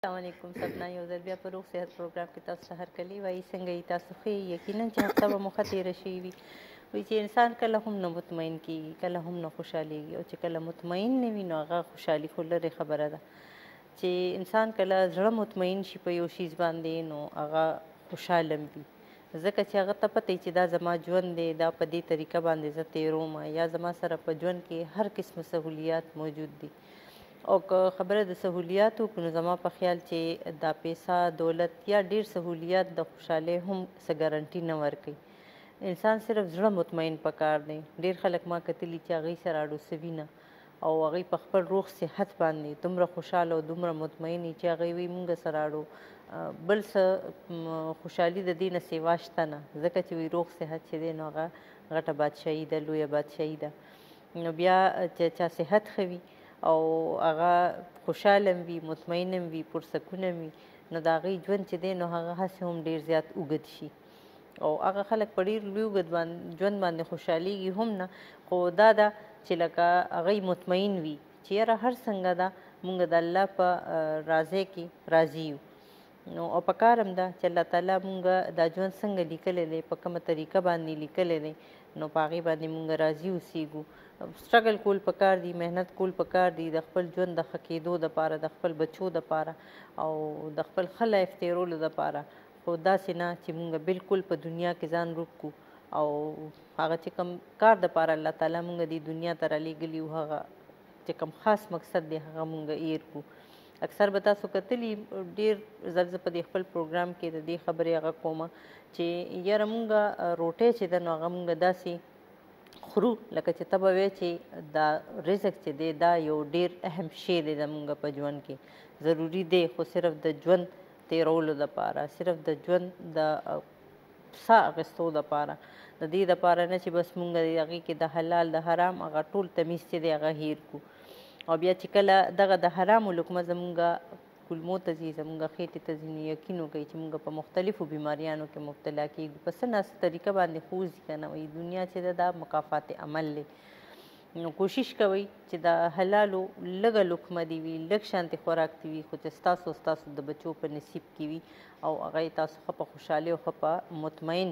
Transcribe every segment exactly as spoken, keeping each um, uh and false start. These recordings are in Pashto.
السلام علیکم سبنا یو ځل بیا په روغ صحت پروګرام کې تاسو ته هرکلی وایي څنګه یې تاسو ښه یقینا چې هفته به مو ښه تېره شوې وي وایي چې انسان کله هم نه مطمئن کېږي کله هم نه خوشحالېږي او چې کله مطمئن نه وي نو هغه خوشحالي خو لرې خبره ده چې انسان کله زړه مطمئن شي په یو شیز باندې نو هغه خوشحاله وي ځکه چې هغه ته پته چې دا زما ژوند دی دا په دې طریقه باندې زه تېروم یا زما سره په ژوند کې هر قسمه سهولیات موجود دي او که خبره د سهولیاتو نو زما په خیال چې دا پیسه دولت یا ډیر سهولیات د خوشحالۍ هم څه ګارنټي نه ورکوي انسان صرف زړه مطمئن پکار دی ډیر خلک ما کتلي چې هغوی سره اړوسوي نه او هغوی په خپل روغ صحت باندې دومره خوشحاله او دومره مطمئن وي چې هغوی وایي مونږ سره اړو بل څه خوشحالي د دې نه سیوا شته نه ځکه چې وایي روغ صحت چې دی نو هغه غټه بادشاهي ده لویه بادشاهي ده نو بیا چې چا صحت ښه وي او هغه خوشحاله وي مطمئنه وي پرسکونه وي نو د هغوی ژوند چې دی نو هغه هسې هم ډېر زیات اوږد شي او هغه خلک په ډېر لوی اوږد ژوند باندې خوشحالیږي هم نه خو دا ده چې لکه هغوی مطمئن وي چې یاره هر څنګه ده مونږ د الله په راضۍ کې راضي یو نو او په کار هم ده چې الله تعالی مونږ دا ژوند څنګه لیکلی دی په کومه طریقه باندې لیکلی دی نو په هغې باندې مونږ راضي اوسېږو سټرګل کول پکار دي محنت کول پکار دي د خپل ژوند د ښه کېدو دپاره د خپل بچو دپاره او د خپل ښه لایف تېرولو دپاره خو داسې نه چې مونږ بالکل په دنیا کې ځان روک کړو او هغه چې کوم کار دپاره الله تعالی مونږ دې دنیا ته رالیږلي وو هغه چې کوم خاص مقصد دی هغه مونږ هیر کړو اکثر به تاسو کتلي ډېر ځل زه په دې خپل پروګرام کې د دې خبرې هغه کومه چې یاره مونږ روټۍ چې ده نو هغه مونږ داسې خورو لکه چې ته به وایې چې دا رزق چې دی دا یو ډېر اهم شی دی زمونږ په ژوند کې ضروري دی خو صرف د ژوند تېرولو دپاره صرف د ژوند د ساه اخیستو دپاره د دې دپاره نه چې بس مونږ د هغې کې د حلال د حرام هغه ټول تمیز چې دی هغه هیر کړو او بیا چې کله دغه د حرامو لقمه زمونږ کولمو ته ځي زمونږ خېټې ته ځي نو یقین وکړئ چې مونږ په مختلفو بیماریانو کې مبتلا کېږو په څه ناسه طریقه باندې خو وځي که نه وایي دنیا چې ده دا مکافات عمل دی نو کوشش کوئ چې د حلالو لږه لقمه دې وي لږ شانتې خوراک دې وي خو چې ستاسو ستاسو د بچو په نصیب کې وي او هغه یې تاسو ښه په خوشحالۍ او ښه په مطمئن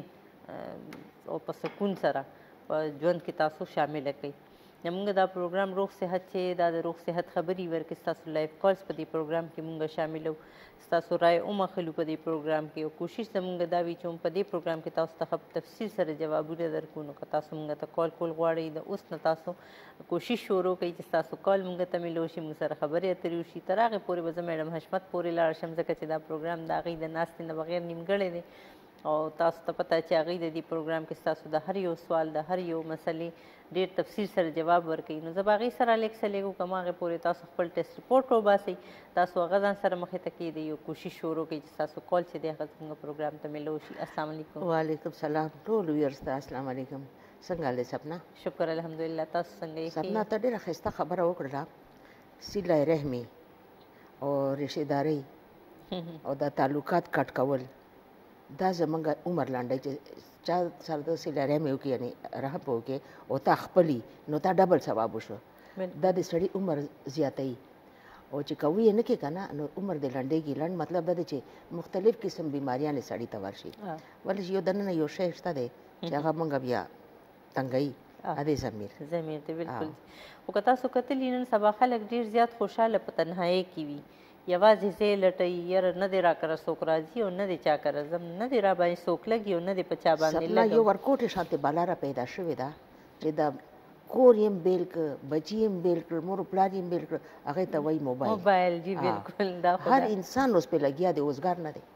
او په سکون سره په ژوند کې تاسو شامله کړئ زمونږ دا پروګرام روغ صحت چې دا د روغ صحت خبرې ورکړي ستاسو لایف کالز په دې پروګرام کې مونږ شاملو ستاسو رای هم اخلو په دې پروګرام کې او کوشش زمونږ دا وي چې په دې پروګرام کې تاسو ته تفصیل سره جوابونه درکړو نو که تاسو مونږ ته کال کول غواړئ د اوس نه تاسو کوشش شروع کړئ چې ستاسو کال مونږ ته میلو شي مونږ سره خبرې اترې وشي تر هغې پورې به زه میډم حشمت پورې لاړ شم ځکه چې دا پروګرام د هغې د ناستې نه بغیر نیمګړی دی او تاسو ته پته چې هغوی د دې پروګرام کې ستاسو د هر یو سوال د هر یو مسلې ډېر تفصیل سره جواب ورکوي نو زه به هغې سره لږ څه لږ وکړم هغې پورې تاسو خپل ټیسټ رپورټ وباسئ تاسو هغه ځان سره مخې ته کېدئ او کوشش شروع کړئ چې ستاسو کال چې دی هغه زموږ پروګرام ته میلو شي السلام علیکم وعلیکم سلام ټول ویرز ته السلام علیکم څنګه هلې سپنا شکر الحمدلله تاسو څنګه یې سپنا ته ډېره ښایسته خبره وکړله صله رحمي او رشتهدارۍ او دا تعلقات کټ کول دا زمونږ عمر لنډی چې چا سره د صله رحمي وکړي یعنې رحم وکړي او تا خپلي نو تا ډبل ثواب وشو دا د سړي عمر زیاتوي او چې کوي یې نه کړي که نه نو عمر دې لنډېږي لنډ مطلب دا دی چې مختلف قسم بیماریانې سړي ته ورشي ولې چې یو دننه یو شی شته دی چې هغه مونږ بیا تنګوي ادې ضمیر ضمیر دی بلکل خو که تاسو کتلي نن سبا خلک ډېر زیات خوشحاله په تنهایۍ کې وي یوازې ځای لټوي یاره نه دی را کره څوک راځي او نه دی چا کره ځم نه دی را باندې څوک لګي او نه دی په چا باندې لګم یو ورکوټې شانتې بلاره پیدا شوې ده چې د کور یې هم بیل کړه بچي یې هم بیل کړه مور پلار یې هم بیل کړه هغې ته وایي موبایل موبایل جی بلکل دا هر انسان اوس پې لګیا دی اوزګار نه دی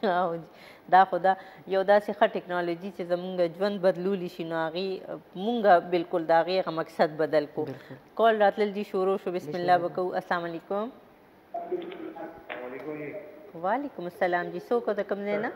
دا خو دا یو داسې ښه ټکنالوژي چې زمونږ ژوند بدلولی شي نو هغې مونږ بلکل د هغې هغه مقصد بدل کړو کال راتلل دي شروع شو بسم الله به کوو السلام علیکم وعلیکم السلام جی څوک د کوم ځای نه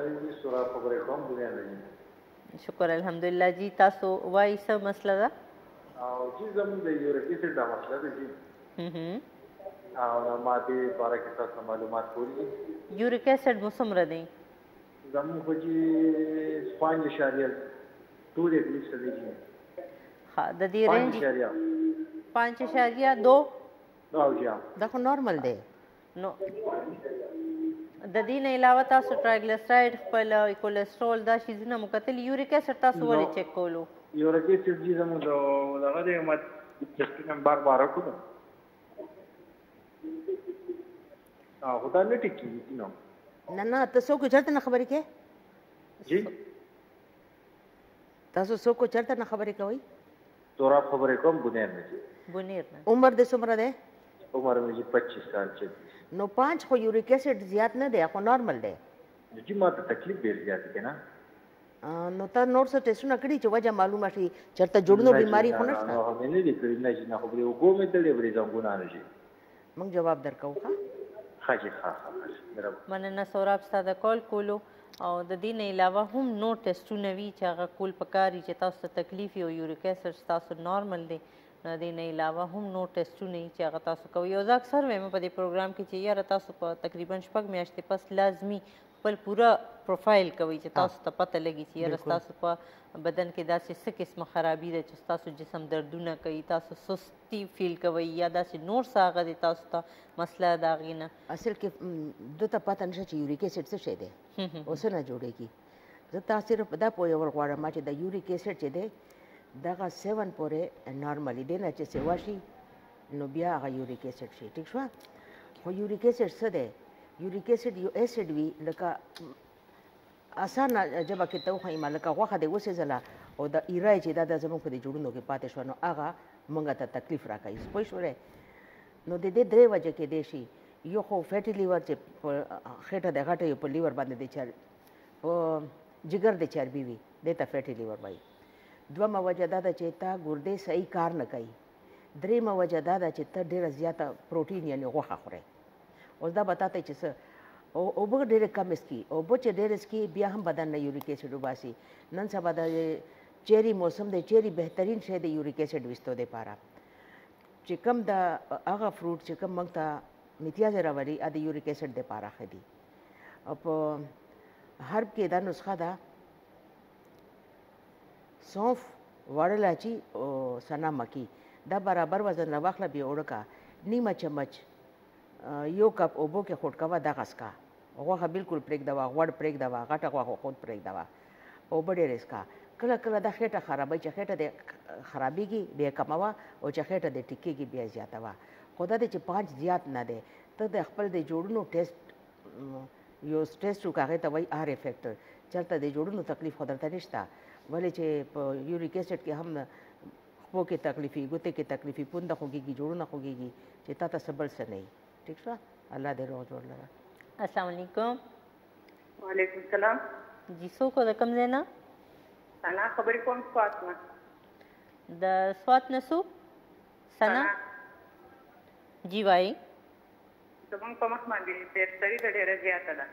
شکر الحمدلله جی تاسو وایي څه مسله ده جی زموږ د یوریک ایسډ دا مسله ده جی او ما دې باره کې تاسو معلومات کولی یوریک ایسډ مو څومره دی زموږ خو جی پنځ اشاریه ټول یې لیست دی جی ها د دې رینج پنځ اشاریه دو او جی دا خو نارمل دی نو د دې نه علاوه تاسو ټرایګلیسراید خپل کولیسټرول دا شیزونه مو کتل یوریک اسید تاسو ولې چک کولو یوریک اسید چې زموږ د دغه دی ما ټیسټونه بار بار وکړو او دا نه ټیکي نو نه نه تاسو کو چرته نه خبرې کې جی تاسو څوک چرته نه خبرې کوي تورا خبرې کوم بنیر نه بنیر نه عمر دې څومره ده عمر مې پچیس سال چې نو پانچ خو یوریک اسید زیات نه دی خو نارمل دی چې ما ته تکلیف ډیر زیات دی نه نو تا نور څه ټیسټونه کړي چې وجه معلومه شي چرته جوړونو بیماری خو نشته نو مې نه دي کړی نه چې نه خو به وګورم ته لري زنګونه نه شي موږ جواب درکو ښه خاجي ښه مننه سوراب ستاسو کال کولو او د دې نه علاوه هم نو ټیسټونه وی چې هغه کول پکاري چې تاسو ته تکلیف او یوریک اسید تاسو نارمل دی د دې نه علاوه هم نو ټیسټونه چې هغه تاسو کوي او ځکه اکثر مې په دې پروګرام کې چې یاره تاسو په تقریبا شپږ میاشتې پس لازمی خپل پورا پروفایل کوي چې تاسو ته پته لګي چې یاره تاسو په بدن کې داسې څه قسمه خرابي ده چې تاسو جسم دردونه کوي تاسو سستی فیل کوي یا داسې نور څه هغه دی تاسو ته مسله د هغې نه اصل کې ده ته پته نشته چې یوریک اسید څه شی دی اوس نه جوړېږي زه تا صرف دا پوهول غواړم چې د یوریک اسید چې دی دغه سیون پورې نارملی دی نه چې سیوا شي نو بیا هغه یوریک اسید شي ټیک شوه خو یوریک اسید څه دی یوریک اسید یو اسید وي لکه اسانه ژبه کې ته وښیم لکه غوښه دې وسېځله او د ایرای چې دا د زموږ په دې جوړونو کې پاتې شوه نو هغه موږ ته تکلیف راکوي پوه شولې نو د دې درې وجې کېدی شي یو خو فیټي لیور چې په خېټه د غټه یو په لیور باندې د چر په جګر د چربي وي دې ته فیټي لیور وایي دویمه وجه دا ده چې تا ګردې صحیح کار نه کوي درېیمه وجه دا ده چې ته ډېره زیاته پروټین یعنې غوښه خورې اوس دا به تا ته چې څه اوبه ډېرې کم څکي اوبه چې ډېرې څکي بیا هم بدن نه یوریک اسید وباسي نن سبا د چیري موسم دی چیري بهترین شی د یوریک اسید ویستو دپاره چې کوم د هغه فروټ چې کوم موږ ته امتیازې راولي هغه د یوریک اسید دپاره ښه دي او په هرب کې دا نسخه ده سونف وړه لاچي او سنا مکی دا برابر وزن راواخله بیا وړکه نیمه چمچ یو کپ اوبو کې خوټ کوه دغه څکه غوښه بالکل پرېږدوه غوړ پرېږدوه غټه غوښه خود پرېږدوه اوبه ډېرې څکه کله کله دا خېټه خرابوي چې خېټه دې خرابېږي بیا کموه او چې خېټه دې ټیکېږي بیا زیاتوه خو دا دی چې پانچ زیات نه دی ته د خپل د جوړونو ټیسټ یو ټیسټ وکړه هغې ته وایي آر افیکټر چېرته د جوړونو تکلیف خو درته نشته ولې چې په یوریک اسید کې هم خپو کې تکلیفي ګوتې کې تکلیفي پونده خوږېږي جوړونه خوږېږي چې تا ته څه بل څه نه وي ٹھیک شو الله دې روغ جوړ لره السلام علیکم وعلیکم السلام جی څوک د کوم ځای نه سنا خبرې کوم سوات نه د سوات نه څوک سنا جی وایي زموږ په مخ باندې ډېرتري د ډېره زیاته ده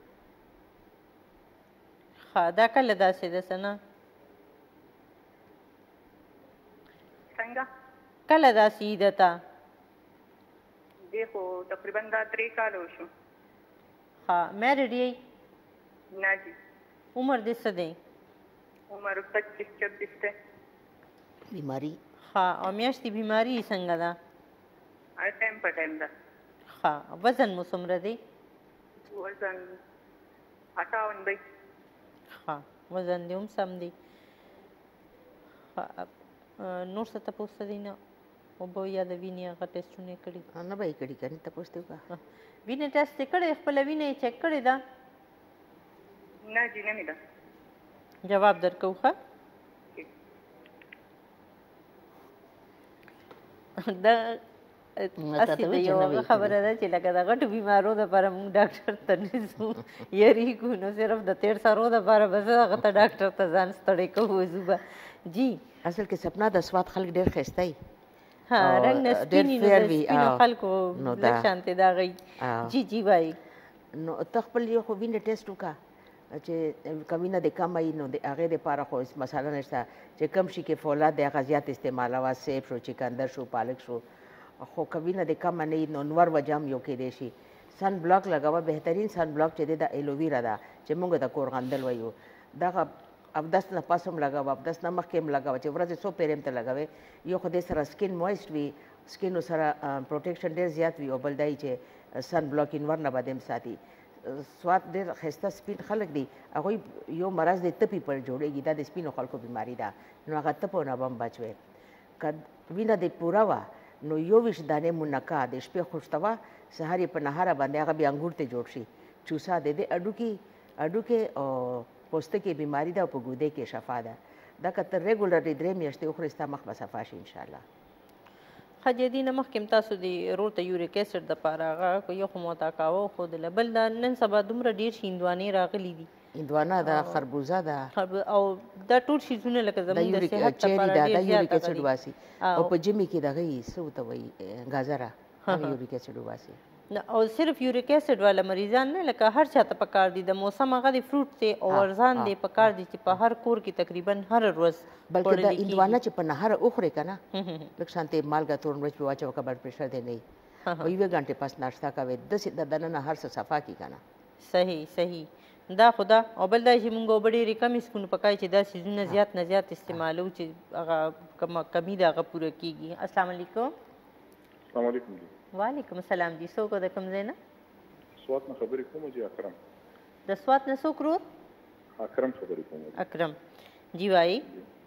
ښه دا کله داسې ده سنا څنګه کله داسې ده تا دې خو تقریبا دا درې کاله وشو ها میرډ یې نه جی عمر دې څه دی عمر پچیس چوبیس دی بیماری ها او میاشتې بیماري څنګه ده هر ټایم په ټایم ده ها وزن مو څومره دی وزن اټاون دی ها وزن دې هم سم دی نور څه تپوس دی نه اوبه یا د وینې هغه ټیسټونه یې کړي نه به یې کړي که نه تپوس دې وکړه وینې ټیسټ یې کړی خپله وینه یې چک کړې ده نه جی نه مې ده جواب درکوو ښه دا اصلي د یو هغه خبره ده چې لکه د غټو بیمارو دپاره موږ ډاکټر ته نه ځو یېرېږو نو صرف د تېر سرو دپاره به زه هغه ته ډاکټر ته ځان ستړی کوو ځو به جی اصل کې سپنا د سوات خلک ډېر ښایسته وي ها رنګ نه سپینې نو د سپینو خلکو لږ شانتې د هغوی جی جی وایي نو ته خپل یو خو وینې ټیسټ وکړه چې که وینه دې کمه وي نو د هغې دپاره خو هېڅ مسله نشته چې کم شي کې فولاد دی هغه زیات استعمالوه سیب شو چکندر شو پالک شو خو که وینه دې کمه نه وي نو نور وجه هم یو کیدی شي سن بلاک لګوه بهترین سن بلاک چې دی د ایلوویرا ده چې موږ د کورغندل وایو دغه اودس نه پس هم لګوه اودس نه مخکې هم لګوه چې ورځې څو پیرې هم ته لګوې یو خو دې سره سکین مویسټ وي سکین سره پروټیکشن ډېر زیات وي او بل دا چې سن بلاک انور نه به دې هم ساتي. سوات ډېر ښایسته سپین خلک دي، هغوی یو مرض دی تپي پر جوړېږي، دا د سپینو خلکو بیماري ده، نو هغه تپو نه به هم بچ وی. که وینه دې پوره وه نو یوویشت دانې منقه د شپې خوشته سهار یې په نهاره باندې هغه بیا انګور ته جوړ شي، چوسا د دې اډوکي اډوکې او پوستکي بیماري ده او په ګودې کې شفا ده. دا که ته ریګولرلی درې میاشتې وخورې ستا مخ به صفا شي انشاءالله. ښه جدي نه مخکې هم تاسو د رور ته یوریک اسید دپاره هغه یو خو مو تاکاوه وښودله، بل دا نن سبا دومره ډېر شي هندوانې راغلي دي، هندوانه ده، خربوزه ده، او دا ټول شیزونه لکه زموږ د صحت چیري لپاره ده، دا ډېر یوریک زیات اسید واسي، او په ژمي کې دغه یې څه ورته وایي ګازره، هغه یوریک اسید واسي. او صرف یوریک اسید والا مریضان نه، لکه هر چاته پکار دي د موسم هغه د فروټ دی او ارزان دی، پکار دي چې په هر کور کې تقریبا هر ورځ بلکې دا هندوانه چې په نهاره وخورې که نه لږ شانتې مالګه تور مرچ پې واچوه که بلډ پریشر دی نه او یوې ګنټې پس ناشته کوې داسې د دننه هر څه صفا کړي که نه. صحیح صحیح دا خو ده. او بل دا چې مونږ اوبه ډېرې کمې څښو، پکار چې دا څیزونه زیات نه زیات استعمالوو چې هغه کمي د هغه پوره کېږي. السلام علیکم. السلام علیکم جی. وعلیکم السلام جی. څوک د کوم ځای نه؟ سوات نه خبرې کوم جی. اکرم. د سوات نه څوک رور؟ اکرم خبرې کوم. اکرم جی وایي.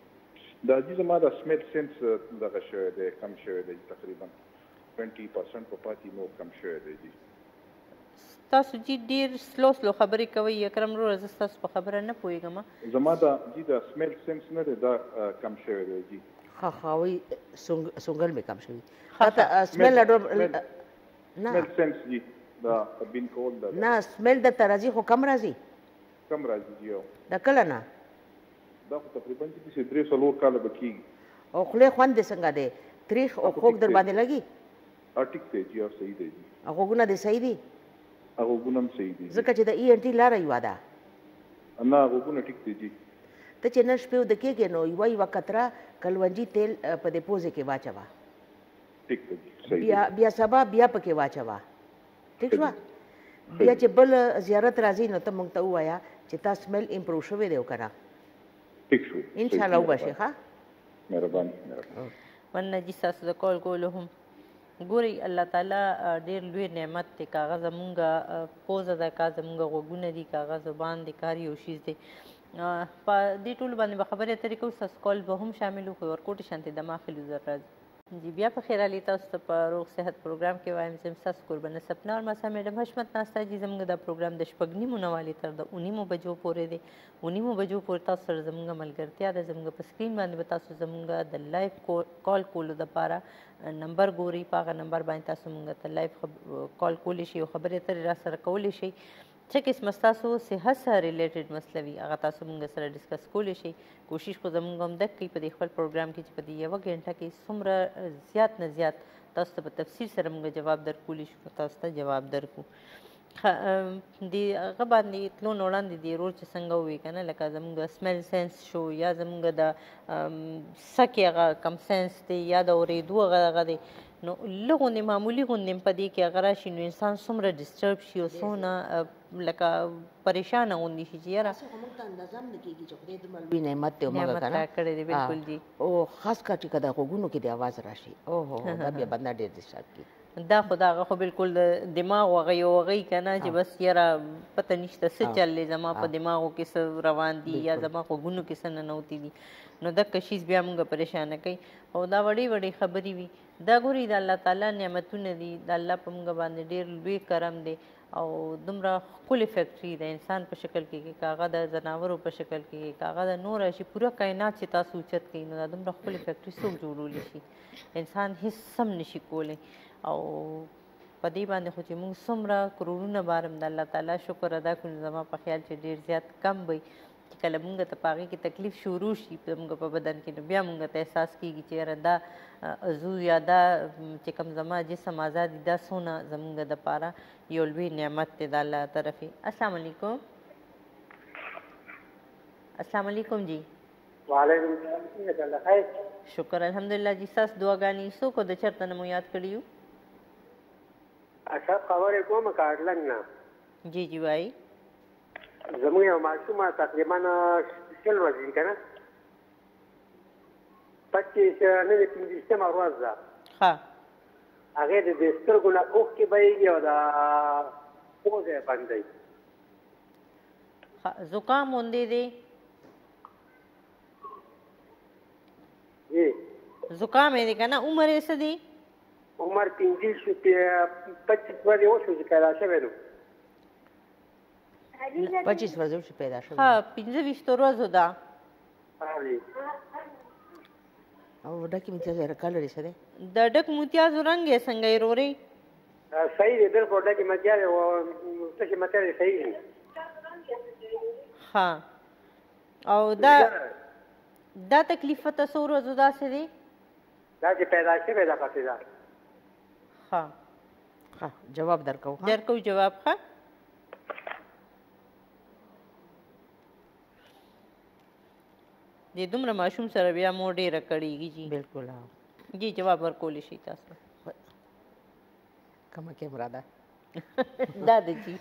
دا جی زما د سمیل سینس دغه شوی دی، کم شوی دی تقریبا ټوینټي پرسنټ په پاتې نور کم شوی دی جی. تاسو جی ډېر سلو سلو خبرې کوئ اکرم وروره، زه ستاسو په خبره نه پوهېږم. زما د جی د سمیل سینس نه دی دا کم شوی دی جی. ښه ښه وایي سونګل مې کم شوي. سمیل سمیل سینس جی دا بین کول ده نه سمیل درته راځي خو کم راځي. کم راځي جی. د کله نه؟ دا خو تقریبا چې درې څلور کاله به کېږي. او خولې خوند دې څنګه دی؟ تریخ او خوږ در باندې لګي؟ ټیک دی جی. او صحیح دی جی. غوږونه دې صحیح دي؟ غوږونه هم صحیح دي ځکه چې د ای ان ټي لاره یوه ده. نه غوږونه ټیک دي جی. ته چې نن شپې وده کېږې نو یوه یوه قطره کلونجي تیل په دې پوزې کې واچوه. ټیک دی جی. بیا بیا سبا بیا پکې واچوه. ټیک شوه؟ بیا چې بل زیارت راځي نو ته موږ ته ووایه چې تا سمیل امپروو شوی دی او که نه. ټیک شو انشاءالله وبشي. ښه مهرباني مهرباني. مننه جي ستاسو د کال کولو هم. ګورئ الله تعالی ډېر لوی نعمت دی، که هغه زمونږ پوزه ده، که زمونږ غوږونه دي، که هغه زبان دی، که هر یو شیز دی. په دې ټولو باندې به خبرې اترې کوو، ستاسو کال به هم شامل وکړو. ورکوټې شانتې دماغ ښه لوزر راځي. جی بیا په خیر علي تاسو ته په روغ صحت پروګرام کې وایم زه یم ستاسو قربانه سپنا اور مسا میډم حشمت ناسته جي. زموږ دا پروګرام د شپږ نیمو نه والې تر د اوه نیمو بجو پورې دی. اوه نیمو بجو پورې تاسو سره زموږ ملګرتیا ده. زموږ په سکرین باندې به تاسو زموږ د لایف کال کولو دپاره نمبر ګورئ، په هغه نمبر باندې تاسو موږ ته لایف کال کولی شئ او خبرې اترې را سره کولی شئ. څه قسمه ستاسو صحت سره ریلیټډ مسله وي هغه تاسو موږ سره ډسکس کولی شئ. کوشش خو زموږ هم دک کوي په دې خپل پروګرام کې چې په دې یوه ګنټه کې څومره زیات نه زیات تاسو ته په تفصیل سره موږ جواب درکولی شو، تاسو ته جواب درکو. د هغه باندې تلو نه وړاندې د رول چې څنګه ووایي که نه، لکه زموږ سمیل سینس شو یا زموږ د سکې هغه کم سینس دی یا د اورېدو هغه هغه دی، نو لږ غوندې معمولي غوندې په دې کې هغه راشي نو انسان څومره ډسټرب شي او څونه لکه پریشانه غوندې شي چې یاره موږ ته اندازه هم نه کېږي چې خدای دومره لوی نعمت دی موږ نعمت که نه راکړی دی. بلکل جي. او خاص کار چې که د غوږونو کې د اواز راشي اوهو دا بیا بنده ډېر ډسټرب کېږي. دا خو د هغه خو بلکل د دماغ هغه یو هغه که نه چې بس یاره پته نشته څه چل دی زما په دماغو کې څه روان دي یا زما غوږونو کې څه ننوتي دي، نو دغه شیز بیا موږ پریشانه کوي. او دا وړې وړې خبرې وي، دا ګورئ د الله تعالی نعمتونه دي، د الله په موږ باندې ډېر لوی کرم دی او دومره ښکلې فیکټري د انسان په شکل کې که هغه د ځناورو په شکل کې که هغه د نور شي پوره کائنات چې تاسو اوچت کوي نو دا دومره ښکلې فیکټري څوک جوړولی شي؟ انسان هېڅ هم نشي کولی. او په دې باندې خو چې موږ څومره کروڑونه بار هم د الله تعالی شکر ادا کړو نو زما په خیال چې ډېر زیات کم وي چې کله موږ ته په هغې کې تکلیف شروع شي زموږ په بدن کې نو بیا موږ ته احساس کېږي چې یاره دا عضو یا دا چې کوم زما جسم آزاد دي دا څونه زموږ دپاره یو لوی نعمت دی د الله طرفې. السلام علیکم. السلام علیکم جی. وعلیکم السلام. څنګه الله خیر؟ شکر الحمدلله جی. ستاسو دعاګانې څوک د چېرته نه مو یاد کړي یو؟ اشرف خبرې کوم کارلنګ نه. جی جی وایي. زموږ یو ماشومه تقریبا شل ورځې دي که نه، پچیس نن یې پنځویشتمه ورځ ده. ښه. هغه د سترګو نه اوښکې بهیږي او د پوزه بندوي. زکام غوندې دی؟ جی زکام یې دی که نه؟ عمر یې څه دی؟ عمر پنځه شو پچیس ورځې وشو چې پیدا شوی نو. پچیس ورځې وشو پیدا شوی. ها پنځه ویشتو ورځو ده. او ډکې متیازو رکا لري څه دی؟ د ډک متیازو رنګ یې څنګه یې رورې؟ صحیح دی بلکل ډکې متیازې تشې متیازې صحیح دي. ها او دا دا تکلیف ته څو ورځو داسې دی؟ دا چې پیدا شوی ده پسې ده. ها ها جواب درکو. درکو جواب. ښه د دومره ماشوم سره بیا مور ډېره کړېږي. جی بالکل. جی جواب ورکولی شي تاسو. کومه کیمرا ده؟ دا ده جی.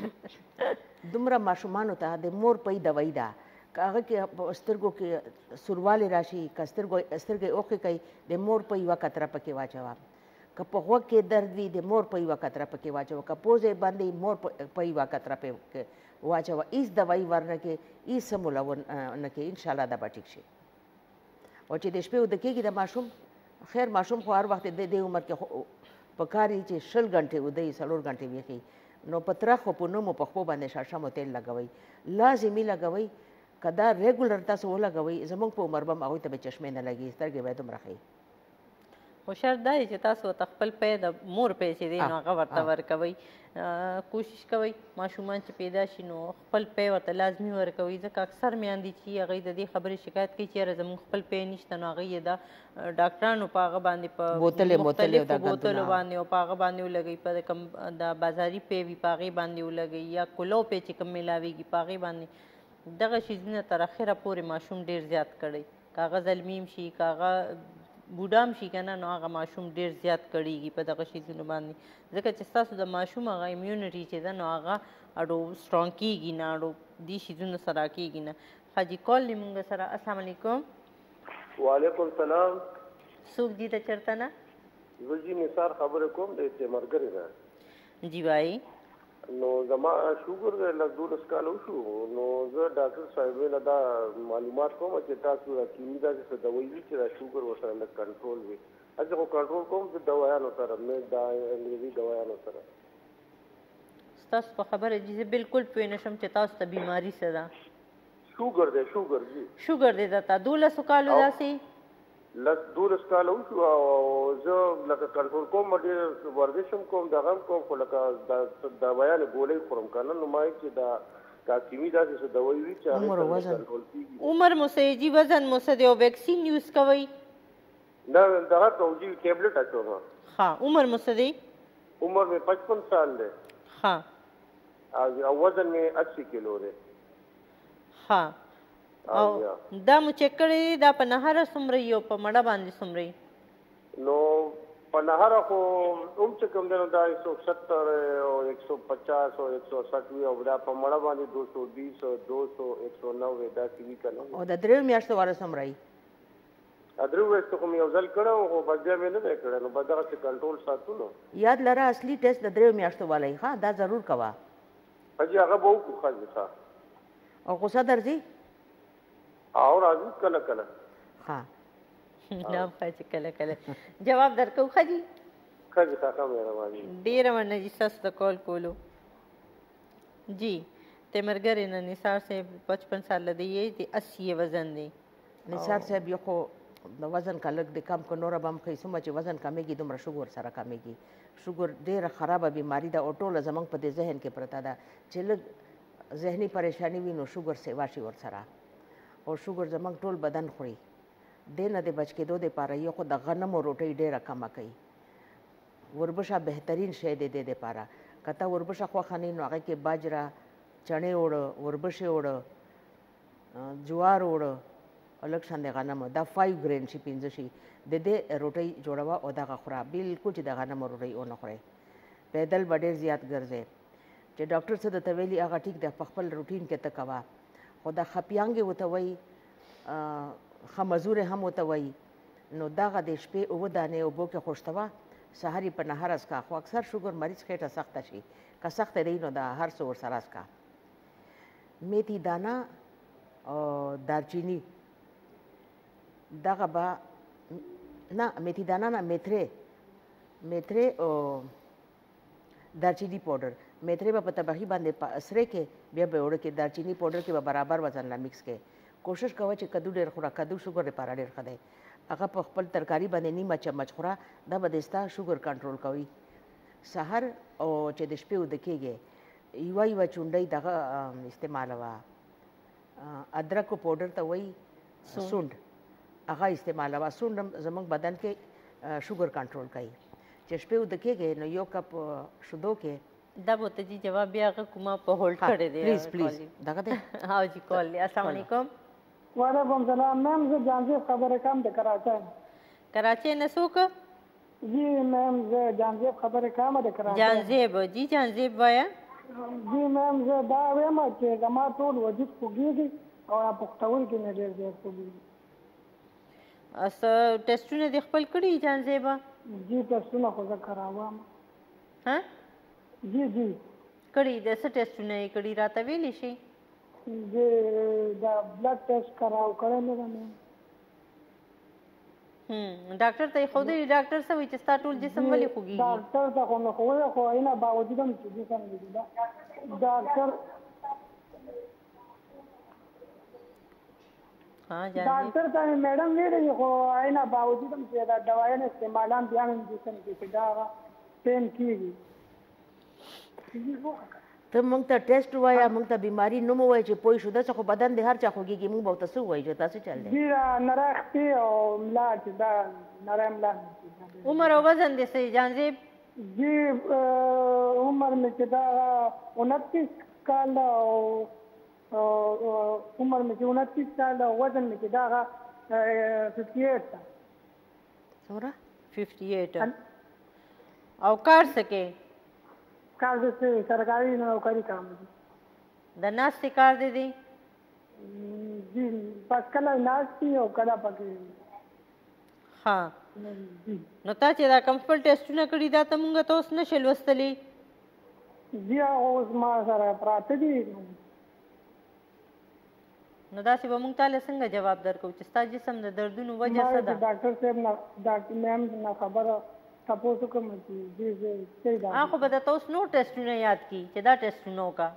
دومره ماشومانو ته د مور پۍ دوایي ده. که هغه کې سترګو کې سوروالی راشي، که سترګې اوښکې کوي، د مور پۍ یوه قطره پکې واچوه. که په غوږ کې درد وي د مور پۍ یوه قطره پکې واچوه. که پوزې بند وي مور پۍ یوه قطره پکې واچوه. هېڅ دوایي ورنه کې، هېڅ څه موله ونه کې، انشاءالله دا به ټیک شي. او چې د شپې وده کېږي د ماشوم، خیر ماشوم خو هر وخت د دې عمر کې پکار وي چې شل غنټې وده وي، څلور غنټې ویښي. نو په ترخو په نومو پښپو باندې شړشمو تیل لګوئ، لازمي لګوئ. که دا ریګولر تاسو ولګوئ، زموږ په عمر به هم هغوی ته به چشمې نه لګي، سترګې به یې دومره ښې. خو شرط دا دی چې تاسو ورته خپل پی د مور پی چې دی نو هغه ورته ورکوئ. کوشش کوئ ماشومان چې پیدا شي نو خپل پی ورته لازمي ورکوئ. ځکه اکثر میندې چې هغوی د دې خبرې شکایت کوي چې یاره زموږ خپل پی نشته، نو هغوی یې د ډاکټرانو په هغه باندې په مختلفو بوتلو باندې او په هغه باندې ولګوي، په کوم د بازاري پی وي په هغې باندې ولګوي، یا کلو پی چې کوم میلاویږي په هغې باندې. دغه شیزونه تر اخره پورې ماشوم ډېر زیات کړی. که هغه زلمي هم شي، که هغه بوډام شي که نه، نو هغه ماشوم ډېر زیات کړېږي په دغه شیزونو باندې. ځکه چې ستاسو د ماشوم هغه امیونټي چې ده نو هغه اډو سټرانګ کېږي نه، اډو دې شیزونو سره کېږي نه. حاجي کال دی مونږ سره. السلام علیکم. وعلیکم السلام. څوک دي ته چېرته نه؟ زه جي نثار خبرې کوم د تیمرګرې نه. جی وایي. نو زما شوګر دی لږ دولس کاله وشو. نو زه ډاکټر صاحبې نه دا معلومات کوم چې تاسو دا کیمي داسې څه دوایي وي چې دا شوګر ورسره لږ کنټرول وي. هسې خو کنټرول کوم د دوایانو سره، مې دا انګریزي دوایانو سره. ستاسو په خبره جي زه بلکل پوه نه شم چې تاسو ته بیماري څه ده. شوګر دی شوګر جي شوګر دی درته دولسو کالو داسې؟ لس دولس کاله وشو او زه لکه کنټرول کوم، ډېر ورزش هم کوم، دغه هم کوم، خو لکه دوایانې ګولۍ خورم که نه. نو ما چې دا دا کیمي داسې څه دوایي وي چې هغې کنټرول کېږي. عمر مو څه جي، وزن مو څه دی او ویکسین یوز کوئ؟ نه دغه کوم جي ټیبلېټ اچوم. ښه. عمر مو څه دی؟ عمر مې پچپن سال دی. ښه. او وزن مې اسی کیلو دی. ښه. او دا مو چیک کړی دی دا په نهره څومره یي او په مړه باندې څومره یي؟ نو په نهره خو هم چې کوم دی نو دا ایک سو ستر او ایک سو پچاس او ایک سو سٹھ وي، او دا په مړه باندې دو سو بیس او دو سو ایک سو نوے داسې وي که نه. او د درېیو میاشتو والا څومره یي؟ درېیو میاشتو خو مې یو ځل کړی و، خو بس بیا مې نه دی کړی. نو بس دغسې کنټرول ساتو. نو یاد لره اصلي ټیسټ د درېیو میاشتو والا یي. ښه دا ضرور کوه. حاجي هغه به وکړو. ښه ښه. او غوسه درځي؟ او راځي کله کله. ها نه ښه چې کله کله جواب درکوو. ښه دي. ښه دي. ښه مهرباني. ډېره مننه جي ستاسو ته کال کولو. جی تیمرګرې نه نثار صاحب پچپن ساله دی، د اسی یې وزن دی. نثار صاحب یو خو د وزن کا لږ د کم که نوره به هم ښایي. څومره چې وزن کمیږي دومره شوګر سره کمیږي. شوګر ډېره خرابه بیماري ده او ټوله زموږ په دې ذهن کې پرته ده چې لږ ذهني پریشاني وي نو شوګر سیوا شي ورسره. او شوګر زموږ ټول بدن خوري. دې نه د بچ کېدو دپاره یو خو د غنمو روټۍ ډېره کمه کوي. وربشه بهترین شی دی دې دپاره. که ته وربشه خوښه نه وي نو هغې کې باجره، چڼې اوړه، وربشې اوړه، جوار اوړه او لږ شان د غنمو، دا فایو ګرین شي، پنځه شي، د دې روټۍ جوړوه او دغه خوره. بلکل چې د غنمو روټۍ ونه خورئ. پیدل به ډېر زیات ګرځئ. چې ډاکټر څه درته ویلي هغه ټیک دی، په خپل روټین کې ته کوه. خو دا خپیانګې ورته وایي، ښه مزورې هم ورته وایي. نو دغه د شپې اووه دانې اوبو کې خوشتوه، سحر یې په نهر اسکا. خو اکثر شوګر مریض خېټه سخته شي، که سخته دی نو د هر څه ورسره اسکا. میتھی دانه او دارچینی دغه به نه میتھی دانه نه میترې میترې او دارچینی پاوډر. میترې به په طبخي باندې سره کې بیا به وړه کې دارچینی پاوډر کې به برابر وزن لا میکس کې. کوشش کوه چې کدو ډېر خوره. کدو شوګر لپاره ډېر ښه دی. هغه په خپل ترکاري باندې نیمه چمچ خوره. دا به د ستا شوګر کنټرول کوي. سحر او چې د شپې وده کېږي یوه یوه چونډۍ دغه استعمالوه. ادرکو پاوډر ته وایي سونډ، هغه استعمالوه. سونډ هم زموږ بدن کې شوګر کنټرول کوي. چې شپې وده کېږي نو یو کپ شیدو کې دا به ته جی جواب بیا هغه کومه په هولډ کړی دی. پلیز پلیز دغه دی. ها جی کال دی. السلام علیکم. وعلیکم سلام میم، زه جانزیب خبرې کوم د کراچۍ. کراچۍ نه څوک؟ جی میم زه جانزیب خبرې کوم د کراچۍ. جانزیب جی جانزیب وایه. جی میم زه دا وایم چې زما ټول وجود خوږېږي او پښتورګي مې ډېر ډېر خوږېږي. څه ټسټونه دې خپل کړي جانزیبه؟ جی ټسټونه خو زه کراوم. ها جی جی کړي. د څه ټسټونه یې کړي راته ویلی شي؟ جی دا بلډ ټیسټ کراو کړی مې ده میم. ډاکټر ته یې ښودلي؟ ډاکټر څه وایي چې ستا ټول جسم ولې خوږېږي؟ ډاکټر ته خو مې ښودلی خو هغې نه باوجود هم چې جسم دي ډاکټر ډاکټر ته مې میډم ویلي خو هغې نه باوجود هم چې دا دوايانې استعمالان بیا هم جسم کې چې دا هغه پین کېږي. ته موږ ته ټیسټ ووایه، موږ ته بیماري نوم ووایه چې پوه شو. داسې خو بدن د هر چا خوږېږي. موږ به ورته څه ووایو چې تاسو چل دی؟ جی دا نری خپې او ملا چې دا نری ملا. عمر او وزن دې څه جانزیب؟ جی عمر مې چې دا انتیس کال ده او عمر مې چې انتیس کال ده او وزن مې چې دا ففټي ایټ ده. څومره؟ ففټي ایټ. او کار څه کوې؟ کار دې سرکاري نوکري کوم. د ناستې کار دې دی؟ جی بس کله ناستې او کله پکې. ها نو تا چې دا کوم خپل ټسټونه کړي دا ته مونږ ته اوس نشې لوستلی؟ جی هغه اوس ما سره پراته دي. نو داسې به مونږ تاله څنګه جواب درکوو چې ستا جسم د دردونو وجه څه ده؟ ډاکټر صاحب نه ډاکټر میم نه خبره تاسو کوم چې دې دې صحیح ده. خو به درته اوس نور ټسټونه یاد کړي چې دا ټسټونه وکړه.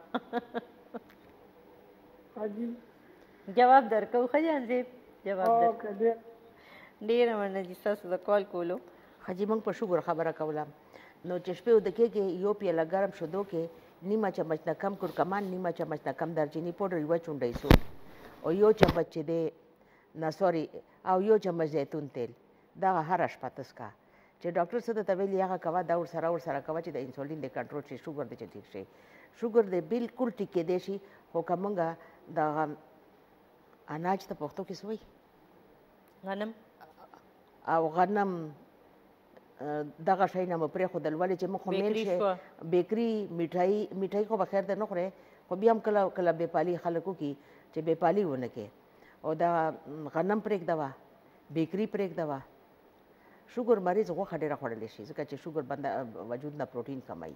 حاجي جواب درکو ښه جانزیب جواب در اوکې ډېر ډېره مننه چې ستاسو د کال کولو حاجي موږ په شکر خبره کوله نو چې شپې وده کېږي یو پیاله ګرم شیدو کې نیمه چمچ نه کم کورکمان نیمه چمچ نه کم دارچیني پوډر یوه چونډۍ سور او یو چمچ چې دی نه سوري او یو چمچ زیتون تیل دغه هره شپه ته څښه چې ډاکټر څه درته ویلي هغه کوه دا ورسره ورسره کوه چې د انسولین د کنټرول شي شوګر دی چې ټیک شي شوګر دی بالکل ټیک کېدی شي خو که موږ دغه اناج ته پښتو کې څه وایي غنم او غنم دغه شی نه مو پرېښودل ولې چې موږ خو مین شی بیکري میټایي میټایي خو به خیر دی نه خورې خو بیا هم کله کله بېپالي خلک وکړي چې بېپالي ونه کړې او دا غنم پرېږدوه بیکري پرېږدوه شوګر مریض غوښه ډېره خوړلی شي ځکه چې شوګر بنده وجود نه پروټین کموي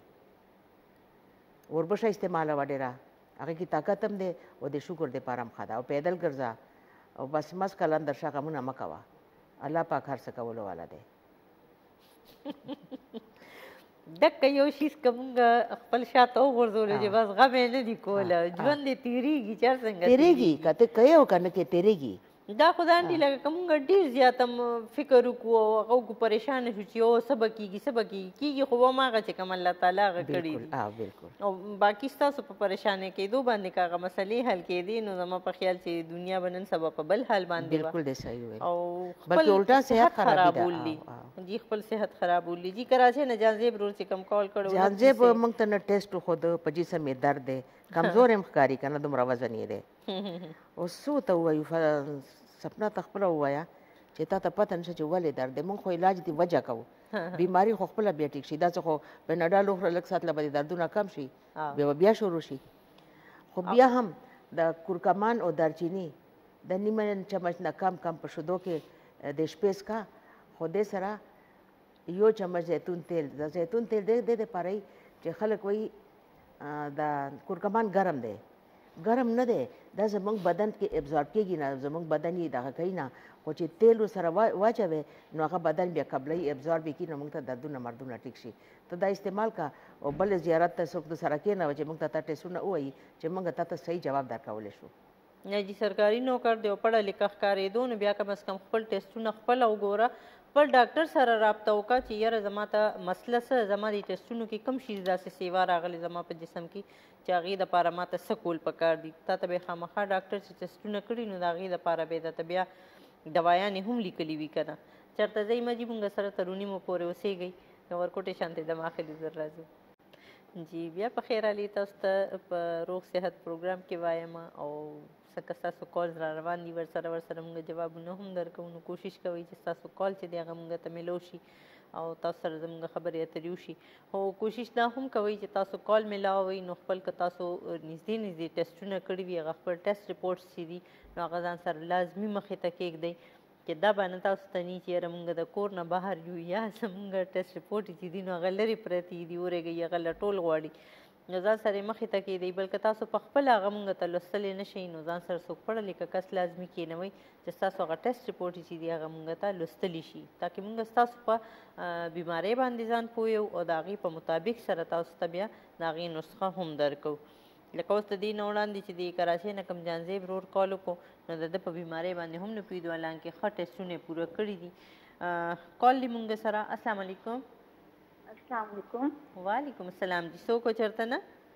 وربشه استعمالوه ډېره هغې کې طاقت هم دی او د شوګر دپاره هم ښه ده او پیدل ګرځه او بس مس کلندر شه غمونه مه کوه الله پاک هر څه کولو والا دی دکه یو شیز که مونږ خپل شاته وغورځولو چې بس غم یې نه دي کوله ژوند دې تېرېږي چې هر څنګه تېرېږي که ته کوې او که نه کې تېرېږي دا خو دا انډي لکه که مونږ ډېر زیات هم فکر وکړو او هغه وکړو پریشانه شو چې او څه به کېږي څه به کېږي کېږي خو به هماغه چې کوم الله تعالی هغه کړي دي او باقي ستاسو په پریشانۍ کېدو باندې که هغه مسلې حل کېدې نو زما په خیال چې دنیا به نن سبا په بل حال باندې بالکل دی صحیح ویل او بلکې الټا صحت خرابولی جی خپل صحت خرابولی جی کراچۍ نه جانزیب رور چې کوم کال کړو جانزیب موږ ته نه ټیسټ وښود په جسم یې درد دی کمزور هم ښکاري که نه دومره وزن یې دی اوس څه ورته ووایو سپنا ته خپله ووایه چې تا ته پته نشه چې ولې درد دی موږ خو علاج دې وجه کوو بیماري خو خپله بیا ټیک شي داسې خو پنډال وخوره لږ ساعت له به دې دردونه کم شي بیا به بیا شروع شي خو بیا هم د کورکمان او دارچیني د نیمه چمچ نه کم کم په شیدو کې د شپې څښه خو دې سره یو چمچ زیتون تیل د زیتون تیل د دې لپاره چې خلک وایي دا کورکمان ګرم دی ګرم نه دی دا زموږ بدن کې ابزارب کېږي نه زموږ بدن یې دغه کوي نه خو چې تیل ورسره واچوې نو هغه بدن بیا قبلوي ابزارب یې کړي نو موږ ته دردونه مردونه ټیک شي ته دا استعمال کا او بل زیارت ته څوک سره کېنوه چې موږ ته تا ټیسټونه ووایي چې موږ تا ته صحیح جواب درکولی شو نه جی سرکاري نوکر دی او پړه لیکه ښکارېدو نو بیا کم از کم خپل ټیسټونه خپله وګوره خپل ډاکټر سره رابطه وکړه چې یاره زما ته مسله څه زما د ټیسټونو کې کوم شي داسې سیوا راغلی زما په جسم کې چې هغې دپاره ما ته څه کول پکار دي تا ته به یې خامخا ډاکټر چې ټیسټونه کړي نو د هغې دپاره به یې درته بیا دوایانې هم لیکلي وي که نه چېرته ځئ مجي مونږ سره تر نیمو پورې اوسېږئ د ورکوټې شانتې د ماخلي زر راځو جی بیا په خیر علي تاسو ته په روغ صحت پروګرام کې وایم او څنګه ستاسو کالز را روان دي ورسره ورسره موږ جوابونه هم درکوو نو کوشش کوئ چې ستاسو کال چې دی هغه موږ ته میلو شي او تاسو سره زموږ خبرې اترې وشي خو کوشش دا هم کوئ چې تاسو کال میلاوئ نو خپل که تاسو نږدې نږدې ټیسټونه کړي وي هغه خپل ټیسټ ریپورټس چې دي نو هغه ځان سره لازمي مخې ته کېږدئ چې دا به نه تاسو ته ني چې یاره موږ د کور نه بهر یو یا زموږ ټیسټ ریپورټ چې دي نو هغه لرې پرتې دي اورېږئ هغه لټول غواړي نو ځان سره یې مخې ته کېدئ بلکې تاسو په خپله هغه موږ ته لوستلی نه شئ نو ځان سره څوک پړه لیکه کس لازمي کېنوئ چې ستاسو هغه ټیسټ ریپورټ چې دي هغه موږ ته لوستلی شي تاکې موږ ستاسو په بیمارۍ باندې ځان پوهیو او د هغې په مطابق سره تاسو ته بیا د هغې نسخه هم درکوو لکه اوس د دې نه وړاندې چې د کراچۍ نه کوم جانزیب ورور کال وکړو نو د ده په بیمارۍ باندې هم نه پوهېدو حالانکې ښه ټیسټونه یې پوره کړي دي کال دی مونږ سره السلام علیکم السلام علیکم وعلیکم السلام جی څوک چېرته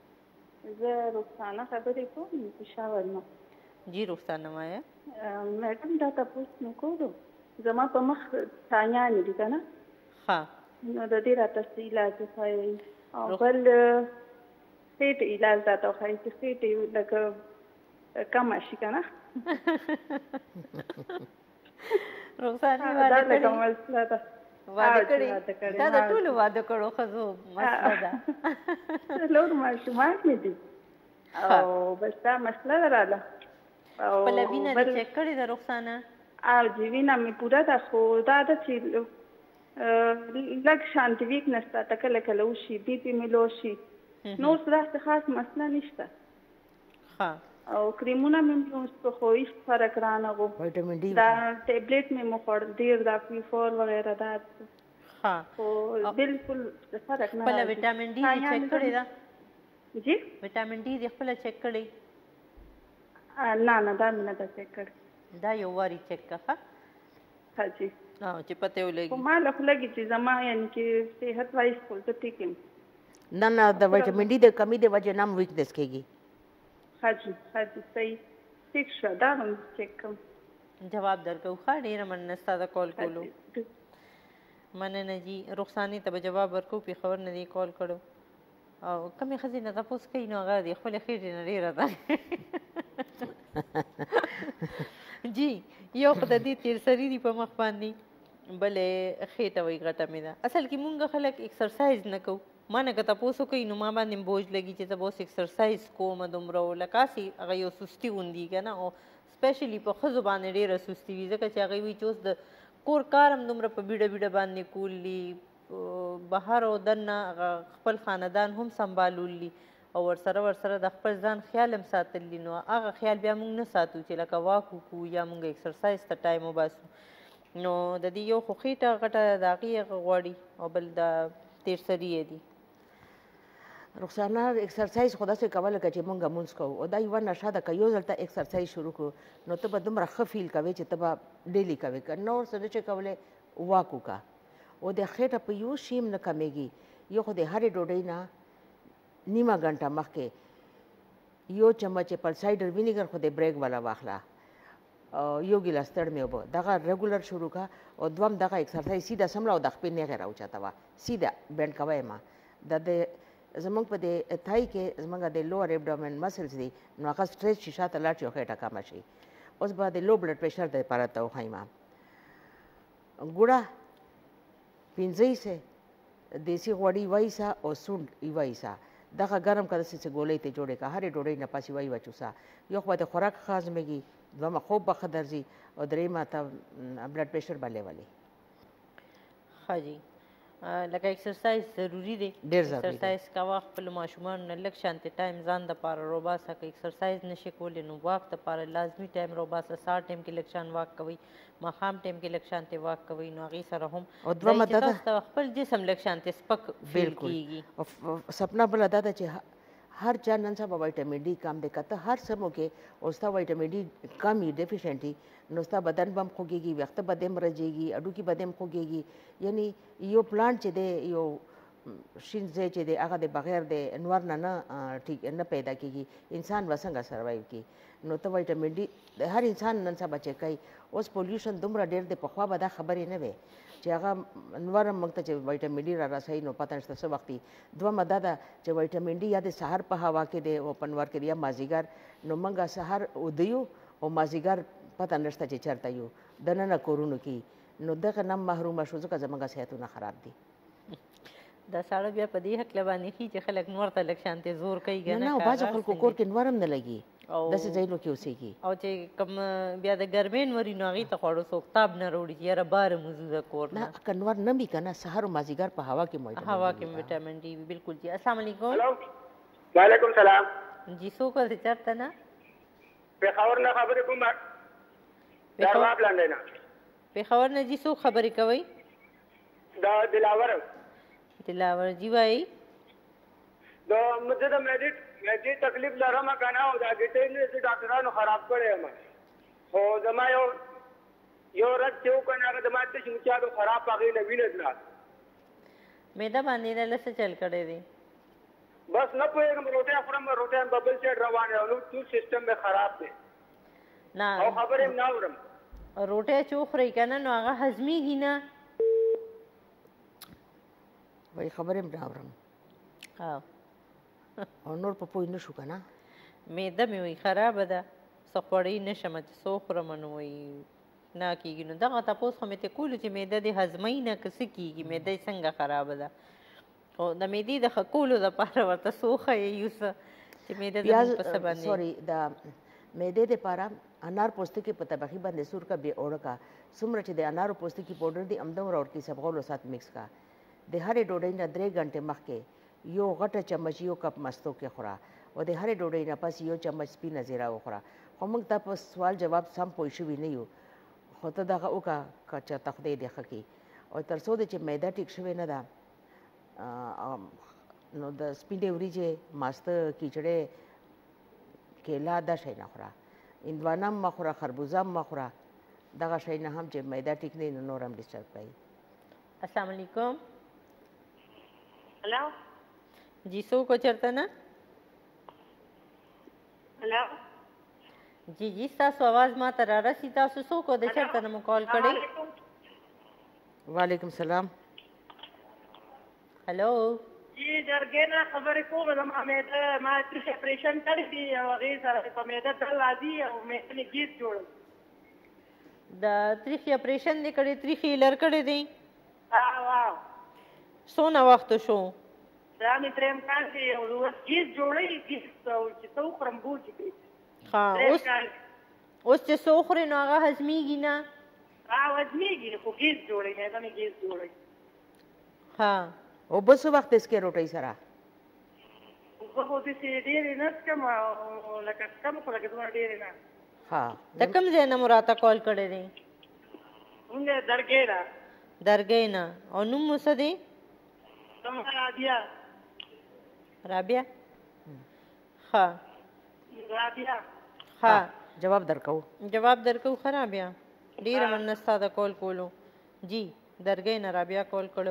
نه زه رخسانه خبرې کوم پېښور نه جی رخسانه وایه میډم دا تپوس مې کولو زما په مخ څانیانې دي که نه ښه نو د دې راته څه علاج وښایئ او بل خېټې علاج راته وښایئ چې خېټې لکه کمه شي که نه رخسانې واده دا لکه مسله ده واده کړې دا د ټولو واده کړو ښځو مسله ده څلور ماشومان مې دي او بس دا مسله ده راله خپله وینه دې چک کړې ده رخسانه او جی وینه مې پوره ده خو دا ده چې لږ شانتي ویکنس راته کله کله وشي بي پي مې لو شي نور څه داسې خاص مسله نشته ښه او کریمونه مې مې وڅښو خو هېڅ فرق رانغو وایټامین ډي دا ټیبلېټ مې مې خوړ ډېر دا پي فور وغیره دا خو بلکل فرق نه خپله ویټامین ډي دې چک کړې ده جی ویټامین ډي دې خپله چک کړې نه نه دا مې نه ده چک کړې دا یو واري چک کړه ښه جی چې پته یې ولګي خو ما له خو لګي چې زما یعنې چې صحت وایز خو زه ټیک یم نه نه د ویټامین ډي د کمی د وجې نه هم ویکنس کېږي ښه جي ښه جي صحیح ټیک شوه دا به مې چک کړم جواب درکوو ښه ډېره مننه ستا د کال کولو مننه جي رخسانې ته به جواب ورکوو پېښور نه دې کال کړو او کومې ښځې نه تپوس کوي نو هغه د خپلې خېټې نه ډېره ده جی یو خو د دې تیرسري دي په مخ باندې بلې خېټه وایي غټه مې ده اصل کې مونږ خلک ایکسرسایز نه کوو ما نه که تپوس وکوي نو ما باندې بوج لګي چې زه به اوس ایکسرسایز کوم دومره لکه هسې هغه یو سستي غوندي که نه او سپیشلي په ښځو باندې ډېره سستي وي ځکه چې هغوی وایي چې اوس د کور کار هم دومره په بیډه بیډه باندې کولي بهر او دننه هغه خپل خاندان هم سنبالولي او ورسره ورسره د خپل ځان خیال هم ساتلی نو هغه خیال بیا موږ نه ساتو چې لکه واک وکړو یا موږ ایکسرسایز ته ټایم وباسو نو د دې یو خو خېټه غټه د هغې هغه غواړي او بل د تیرسري یې دي رخسانه ایکسرسایز خو داسې کوه لکه چې مونږ مونځ کوو او دا یوه نشه ده که یو ځل ته ایکسرسایز شروع کړو نو ته به دومره ښه فیل کوې چې ته به ډیلي کوې که نور څه نه چې کولی واک وکړه او د خېټه په یو شي هم نه کمیږي یو خو د هرې ډوډۍ نه نیمه ګنټه مخکې یو چمچ اپل سایډر وینیګر خو د بریک والا واخله یو ګیلاس تړمې اوبه دغه ریګولر شروع کړه او دوم دغه ایکسرسایز سیده سمله او د خپې نیغې راوچته وه سیده بینډ کوی ما د د زمونږ په دې تای کې زمونږ د لوور ایبډومن مسلز دي نو هغه سټریچ شي شاته لاړ شي او خېټه کمه شي اوس به د لو بلډ پریشر دپاره ته وښایم ګوړه پنځه حصې دیسي غوړي یوه حصه او سونډ یوه حصه دغه ګرم که داسې څه ګولۍ ته جوړې کړه هرې ډوډۍ نه پس یوه یوه چوسه یو خو به د خوراک ښه هضمېږي دویمه خوب به ښه درځي او درېیمه ته بلډ پریشر به لیولي ښه جي لکه اکسرسایز ضروری دی ډېر ضروري دی. اکسرسایز کوه خپلو ماشومانو نه لږ شانتې ټایم ځان دپاره روباسه که اکسرسایز نشي کولی نو واک دپاره لازمي ټایم روباسه سهار ټایم کې لږ شان واک کوئ ماښام ټایم کې لږ شانتې واک کوئ نو هغې سره هم او دومره دا چې تاسو ته خپل جسم لږ شانتې سپک فیل کېږي. سپنا بله دا ده چې هر چا نن سبا وایټامین ډي کم دی که ته هر څه مو کې او ستا وایټامین ډي کم وي ډیفیشنټ وي نو ستا بدن به هم خوږېږي ویښته به دې هم رژېږي هډوکي به دې هم خوږېږي. یعنی یو پلانټ چې دی یو شین ځای چې دی هغه د بغیر د انوار نه نه ټیک نه پیدا کېږي انسان به څنګه سروایو کړي. نو ته وایټامین ډي د هر انسان نن سبا چې کوي اوس پولیوشن دومره ډېر دی پخوا به دا خبرې نه وې چې هغه انوار هم موږ ته چې وایټامین ډي را رسوي نو پته نشته څه وخت وي. دومه دا ده چې وایټامین ډي یا د سهار په هوا کې دی او په انوار کې دی یا مازدیګر نو موږ سهار ودیو او مازدیګر پته نشته چې چېرته یو دننه کورونو کې نو دغه نه محرومه شو ځکه زموږ صحتونه خراب دي. دا ساړه بیا په دې هکله باندې ښي چې خلک نور ته لږ شانتې زور کوي که نه بعضو خلکو کور کې نور هم نه لګي داسې ځایونو کې اوسېږي او چې کوم بیا د ګرمۍ نور وي نو هغې ته خواړو څوک تاب نه راوړي چې یاره باره موځو د کور نه که نور نه وي که نه سهار و مازدیګر په هوا کې هوا کې ویټامین ډي وي بلکل جي. السلام علیکم. وعلیکم سلام. جی څوک دی چېرته نه؟ پېښور نه خبرې کوم درواب لاندې نه. پېښور نه جي څوک خبرې کوئ؟ دا دلاور. دلاور جی وایي دا مزه د معدې معدې تکلیف لرم که نه او دا ګټۍ نه چې ډاکټرانو خراب کړی یم خو زما یو یو ورځ چې وکړ هغه زما تش مچالو خراب هغې نه وینه تله معده باندې نه له څه چل کړی دی؟ بس نه پوهېږم روټۍ خورم روټۍ هم ببل سایډ روان یم نو ټول سیسټم مې خراب دی نه او خبرې هم نه اورم. روټۍ چې وخورئ که نه نو هغه هضمېږي نه وایي خبرې هم نه اورم او نور په پوه نه شو که نه معده مې وایي خرابه ده څه خوړی نه شمه چې څه وخورم نو وایي نه کېږي نو دغه تپوس خو مې ته کولو چې معده دې هضموي نه که څه کېږي معده یې څنګه خرابه ده خو د معدې د ښه کولو دپاره ورته څه وښیئ یو څه چې معده زموږ په څه باندې سوري د معدې دپاره انار پوستکي په طبقي باندې سور کا بې اوړه کا څومره چې د انارو پوستکي پوډر دی همدومره ورکې سبغولو سات مکس کا د هرې ډوډۍ نه درې غنټې مخکې یو غټه چمچ یو کپ مستو کې خوره او د هرې ډوډۍ نه پس یو چمچ سپینه زیره وخوره. خو موږ ته په سوال جواب سم پوه شوي نه یو خو ته دغه وکړه که چېرته خدای دې ښه کړي او تر څو د چې معده ټیک شوې نه ده نو د سپینې وریجې ماسته کیچړې کیله دا شی نه خوره هندوانه هم مه خوره خربوزه هم مه خوره دغه شی نه هم چې معده ټیک نه نو نور هم ډسټرب کوي. السلام علیکم. هلو جی څوک و چېرته نه؟ هلو جی جی ستاسو آواز ما ته رارسي تاسو څوک و د چېرته نه مو کال کړی؟ وعلیکم سلام. هلو جی جرګې نه خبرې کوم زما معده ما تریخ اپریشن کړی دی او هغې سره په معده درد راځي او معده مې ګیس جوړوي. د تریخي اپریشن دې کړی تریخي لر کړی دی؟ او څونه وخت شو؟ دا مې درېیم کال دی او اوس ګیس جوړوي ګیس چې څه وخورم بوج کوي. ښه اوس اوس چې څه وخورې نو هغه هضمېږي نه؟ او هضمېږي خو ګیس جوړوي معده مې ګیس جوړوي. ها اوبه څه وخت څښې روټۍ سره؟ اوبه خو داسې ډېرې نه څښم او لکه څښم خو لکه دومره ډېرې نه. ها د کوم ځای نه مو راته کال کړی دی؟ مونږ درګۍ نه. درګۍ نه او نوم مو څه دی؟ زما رابعه. رابعه؟ ښه رابعه. ښه جواب درکوو جواب درکوو ښه رابعه ډېره مننه ستا د کال کولو. جی درګۍ نه رابعه کال کړو.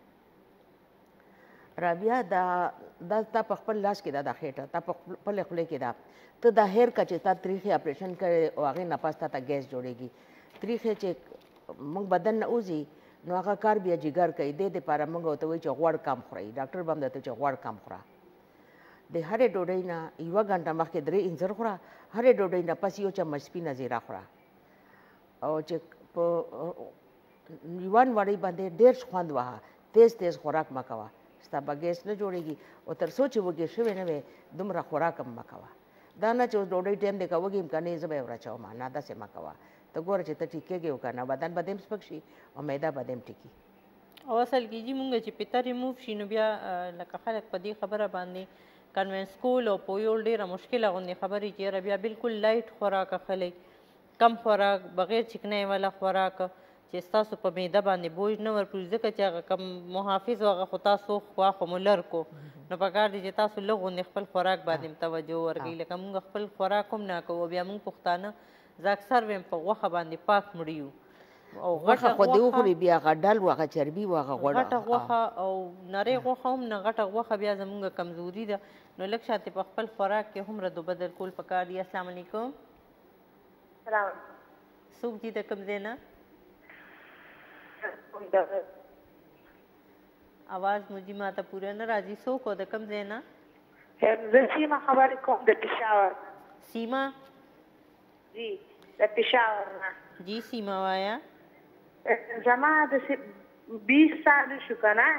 رابعه دا دا تا په خپل لاس کې دا دا خېټه تا په خپلې خولې کې دا ته دا هیر که چې تا تریخي اپریشن کړی او هغې نه پس تا ته ګیس جوړېږي تریخې چې موږ بدن نه وځي نو هغه کار بیا جګر کوي دې دپاره موږ ورته وایي چې غوړ کم خورئ ډاکټر به هم درته چې غوړ کم خوره د هرې ډوډۍ نه یوه ګنټه مخکې درې انځر خوره هرې ډوډۍ نه پس یو چمچ سپینه زیره خوره او چې په یوه نوړۍ باندې ډېر خوند وهه تیز تیز خوراک مه کوه ستا به ګیس نه جوړېږي او تر څو چې وږې شوې نه وې دومره خوراک هم مه کوه دا نه چې اوس ډوډۍ ټایم دی که وږې یم که نه زه به یې وراچوم نه داسې مه کوه ته ګوره چې ته ټیک کېږې او که نه بدن به دې هم سپک شي او معده به دې هم ټیکي. او اصل کې جی مونږ چې پیته ریموف شي نو بیا لکه خلک په دې خبره باندې کنوینس کول او پویول ډېره مشکله غوندې خبرې چې یاره بیا بالکل لایټ خوراک اخلی کم خوراک بغیر چکنۍ والا خوراک چې ستاسو په معده باندې بوج نه ورپري ځکه چې هغه کم محافظ هغه خو تاسو خوا خو مو لر کو نو پکار دی چې تاسو لږ غوندې خپل خوراک باندې توجه ورکوئ لکه مونږ خپل خوراک هم نه کوو بیا مونږ پښتانه زه اکثر ویم په غوښه باندې پاک مړي یو او غوښه خو دې وخوري بیا هغه ډل و هغه چربي و هغه غوړه غټه غوښه او نرۍ غوښه هم نه غټه غوښه بیا زموږ کمزوري ده نو لږ شانتې په خپل خوراک کې هم رد و بدل کول پکار دي. السلام علیکم. سلام. څوک دي د کوم ځای نه؟ اواز مو جي ماته پوره نه راځي. څوک او د کوم ځای نه؟ زه سیمه خبرې کوم د پېښور. سیمه؟ جی د پېښور نه. جی سیمه وایا. زما د بیس سال شو که نه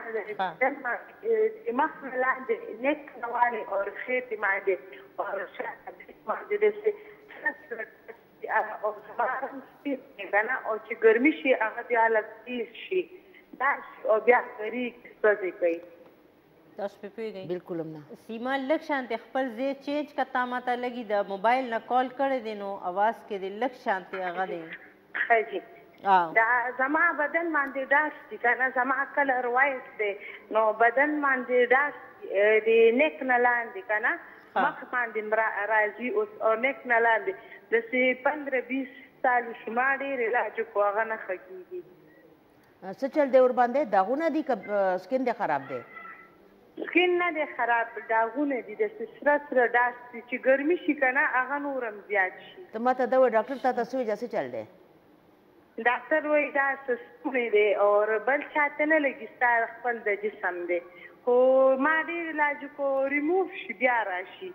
مخ نه لاندې نیک نه والې او خېټې باندې او شاته باندې داسې او زما رنګ سپین دی که نه او چې ګرمي شي هغه بیا لږ تیز شي دا شي او بیا غریږي سوځې کوي. تاسو پې پوهېږئ؟ بلکل هم نه. سیما لږ شانتې خپل ځای چینج که تا ماته لګي د موبایل نه کال کړی دی نو اواز کې دی لږ شانتې هغه دی. ښه جي دا زما بدن باندې ډاس دي که نه زما کلر وایټ دی نو بدن باندې ډاس د نیک نه لاندې که نه مخ باندې راځي اوس او نیک نه لاندې داسې پندره بیس سال شو ما ډېر علاج وکړو هغه نه ښه کېږي. څه چل دی ورباندې داغونه دي که سکن دی خراب دی؟ سکن نه دی خراب داغونه دي داسې سره سره ډاس دي چې ګرمي شي که نه هغه نور هم زیات شي. ته ما ته دا وایي ډاکټر تا ته څه وایي څه چل دی؟ ډاکټر وایي دا سستونی دی او بل چاته نه لګي ستا خپل د جسم دی خو ما ډېر علاج وکړو ریموف شي بیا راشي.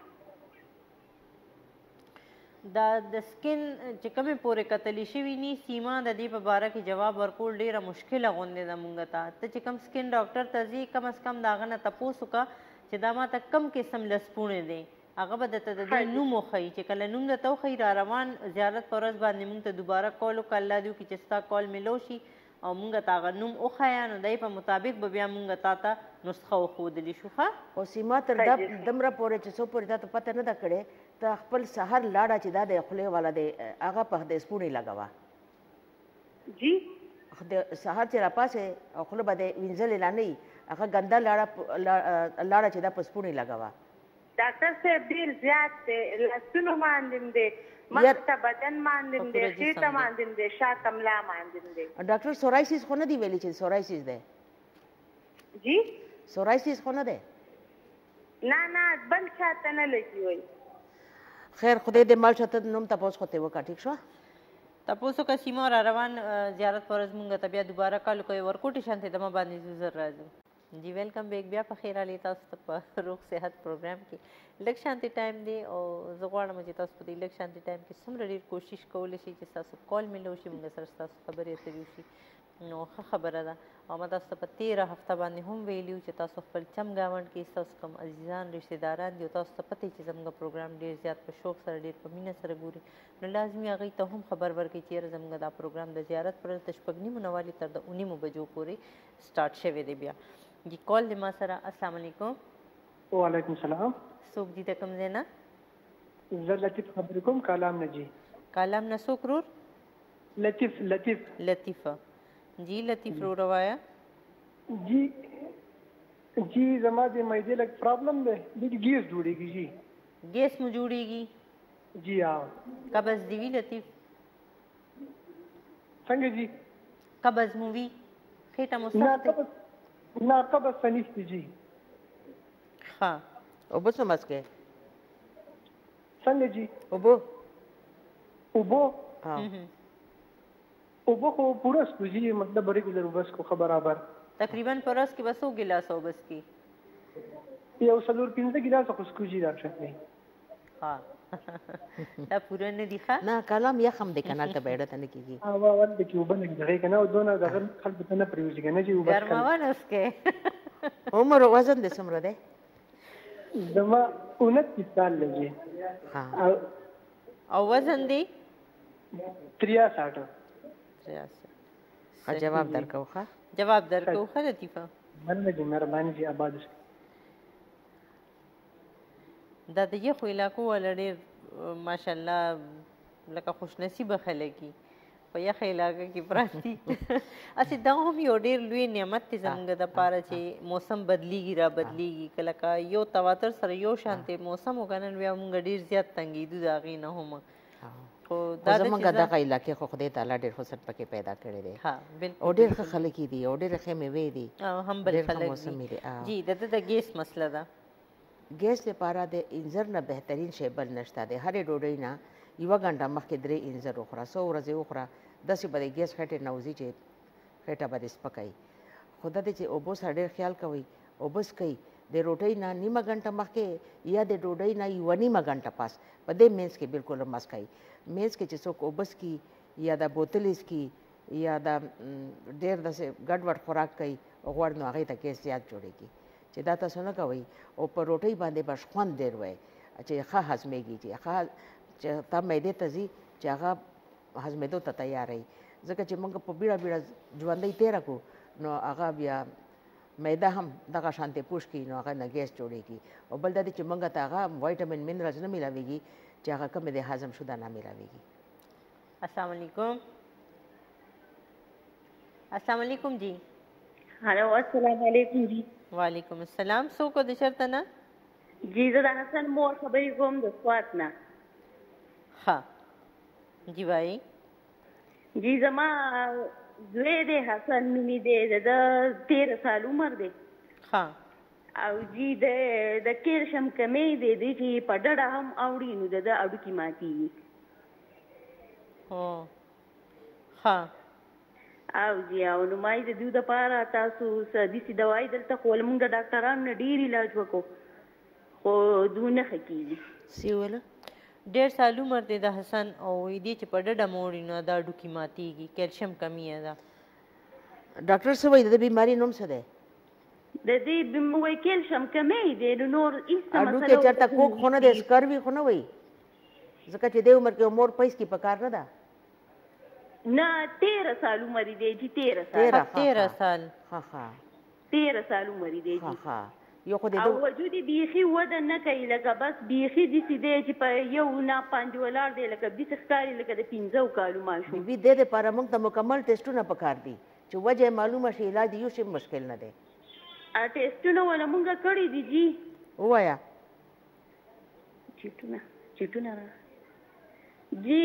دا د سکن چې کومې پورې کتلی شوي ني سیما د دې په باره کې جواب ورکول ډېره مشکله غوندې ده مونږ ته. ته چې کوم سکن ډاکټر ته ځې کم از کم د هغه نه تپوس وکړه چې دا ما ته کوم قسم لسپوڼې دی هغه به درته د دې نوم وښیي چې کله نوم درته وښیي را روان زیارت په ورځ باندې مونږ ته دوباره کال وکړه الله دې وکړي چې ستا کال میلو شي او مونږ ته هغه نوم وښیه نو دی په مطابق به بیا مونږ تا ته نسخه وښودلی شو. ښه او سیما تر دا دومره پورې چې څو پورې تا ته پته نه ده کړې ته خپل سهار لاړه چې دا د خولې والا دی هغه په د سپوڼې لګوه. جی د سهار چې راپاسې او خوله به د وینځلې لا نه وي هغه ګنده لاړه لاړه چې دا په سپوڼې لګوه. ډاکټر صاحب ډېر زیات دی لاسونو باندې دی مخ ته بدن باندې دی خېټه باندې دی شاته ملا باندې دی. ډاکټر سورایسیس خو نه دی ویلي چې سورایسیس دی؟ جی سورایسیس خو نه دی؟ نه نه بل چاته نه لګي وایي. خیر خدای دې مال شه ته نوم تپوس خو ترې وکړه ټیک شوه؟ تپوس وکړه سیما را روان زیارت په ورځ مونږ ته بیا دوباره کال وکړئ ورکوټې شانتې دمه باندې زه زر راځم. جی ویلکم بیک بیا په خیر علي تاسو ته په روغ صحت پروګرام کې لږ شانتې ټایم دی او زه غواړم چې تاسو په دې لږ شانتې ټایم کې څومره ډېر کوشش کولی شئ چې ستاسو کال میلو شي مونږ سره ستاسو خبرې اترې وشي نو ښه خبره ده. او ما تاسو ته په تېره هفته باندې هم ویلي وو چې تاسو خپل چم ګاونډ کې ستاسو کوم عزیزان رشتې داران دي او تاسو ته پته چې زموږ پروګرام ډېر زیات په شوق سره ډېر په مینه سره ګوري نو لازمي هغوی ته هم خبر ورکړئ چې یاره زموږ دا پروګرام د زیارت پر ورځ د شپږ نیمو نه والې تر د اوه نیمو بجو پورې سټارټ شوی دی. بیا جی کال دی ما سره. السلام علیکم. وعلیکم السلام. څوک دي د کوم ځای نه؟ زه لطیف خبرې کوم کالام نه. جی کالام نه څوک رور؟ لطیف لطیف لطیفه. جی لطیف رو روایا. جی جی زما د معدې لږ پرابلم دی لږ ګیس جوړېږي. جی ګیس مو جوړېږي؟ جی ها. قبض دی وي لطیف؟ څنګه جی؟ قبض مو وي خېټه مو سخت دی؟ نه قبض څه نشته جی. ښه اوبه څه مسکې؟ څنګه جی؟ اوبه اوبه اوبه خو پوره څکو جی مطلب ریګولر اوبه څکو ښه برابر. تقریبا په ورځ کې به څو ګیلاسه اوبه څکي؟ یو څلور پنځه ګیلاسه خو څکو جي ډاکټر صاحب. ها دا پوره نه دي ښه؟ نه کلام یخ هم دی که نه هلته به یې ته نه کېږي. هوا ورته کې اوبه نه دغې که نه او دونه دغه خلکو ته نه پرېوځي که نه جي اوبه ګرموه نه څکئ. عمر وزن دې څومره دی؟ زما انتیس سال دی جی. او وزن دی؟ تریاساٹھ. ښه جواب درکوو ښه. جواب درکو ښه لطیفه. مننه جی، مهرباني جی، آباد اوسئ. دا د یخو علاقو والا ډېر ماشاءالله لکه خوش نصیبه خلک دي په یخه علاقه کې پراته دي. هسې دغه هم یو ډېر لوی نعمت دی زموږ دپاره چې موسم بدلیږي را بدلیږي. که لکه یو تواتر سره یو شانتې موسم و که نه بیا موږ ډېر زیات تنګېدو د هغې نه هم. خو دا زموږ دغه علاقې خو خدای تعالی ډېر حسن پکې پیدا کړی دی او ډېر ښه خلک دي او ډېرې ښې میوې دي. همبل خلک دي. جی د ده د ګیس مسله ده. ګیس لپاره د انځر نه بهترین شی بل نشته دی. هرې ډوډۍ نه یوه ګنټه مخکې درې انځر وخوره، څو ورځې وخوره، داسې به د ګیس خېټې نه وځي چې خېټه به دې سپکه وي. خو دا دی چې اوبو سره ډېر خیال کوئ، اوبه څښئ. د روټۍ نه نیمه ګنټه مخکې یا د ډوډۍ نه یوه نیمه ګنټه پاس په دې منځ کې بالکل مه څښئ. منځ کې چې څوک اوبه څښي یا د بوتلې څښي یا د ډېر داسې ګډ وډ خوراک کوي غوړ، نو هغې ته ګیس زیات جوړېږي. چې دا تاسو نه کوئ او په روټۍ باندې به خوند ډېر وای چې ښه هضمېږي، چې ښه چې تا معدې ته ځي چې هغه هضمېدو ته تیار وي. ځکه چې موږ په بیړه بیړه ژوندۍ تېره کړو نو هغه بیا معده هم دغه شانتې پوش کړي نو هغه نه ګیس جوړېږي. او بل دا دی چې موږ ته هغه وایټامین منرالز نه میلاویږي چې هغه کومې د هضم شده نه میلاویږي. السلام علیکم. السلام علیکم جی. هلو السلام علیکم جی. وعلیکم السلام. څوک د چېرته نه؟ جی زه د حسن مور خبرې کوم د سوات نه. ښه جی وایي. جی زما زوی دی حسن نومې دی، د ده تېره سال عمر دی. ښه. او جی د د کیلشیم کمی دی دی چې په ډډه هم اوړي نو د ده هډوکي ماتېږي. هو ښه. او جی او نو ما یې د دوی دپاره تاسو څه داسې دوایي دلته خو ول موږ د ډاکټرانو نه ډېر علاج وکړو خو دوی نه ښه کېږي. څه ویله؟ ډېر سال عمر دی د حسن او دې چې په ډډه موړي نو دا هډوکي ماتېږي، کیلشیم کمی یې ده. ډاکټر څه وایي د دې بیماري نوم څه دی؟ د دې وایي کیلشیم کمی دی نو نور هېڅ هډوکی چېرته کوږ خو نه دی، سکر وي خو نه وایي؟ ځکه چې دې عمر کې مور پیس کې پکار نه ده. نه تیره سال عمر دی جی. تیره سال. تیره سال. ښه ښه. تیره سال عمر دی جی. ښه ښه. یو خو د او وجود یې بیخي وده نه کوي، لکه بس بیخي داسې دی چې په یو ناپاندې ولاړ دی، لکه داسې ښکاري لکه د پنځو کالو ماشوم. بیبي دې دپاره موږ ته مکمل ټسټونه پکار دي چې وجه یې معلومه شي، علاج یو شی مشکل نه دی. ټسټونه وله مونږ کړي دي جی. ووایه. چیټونه چیټونه را جی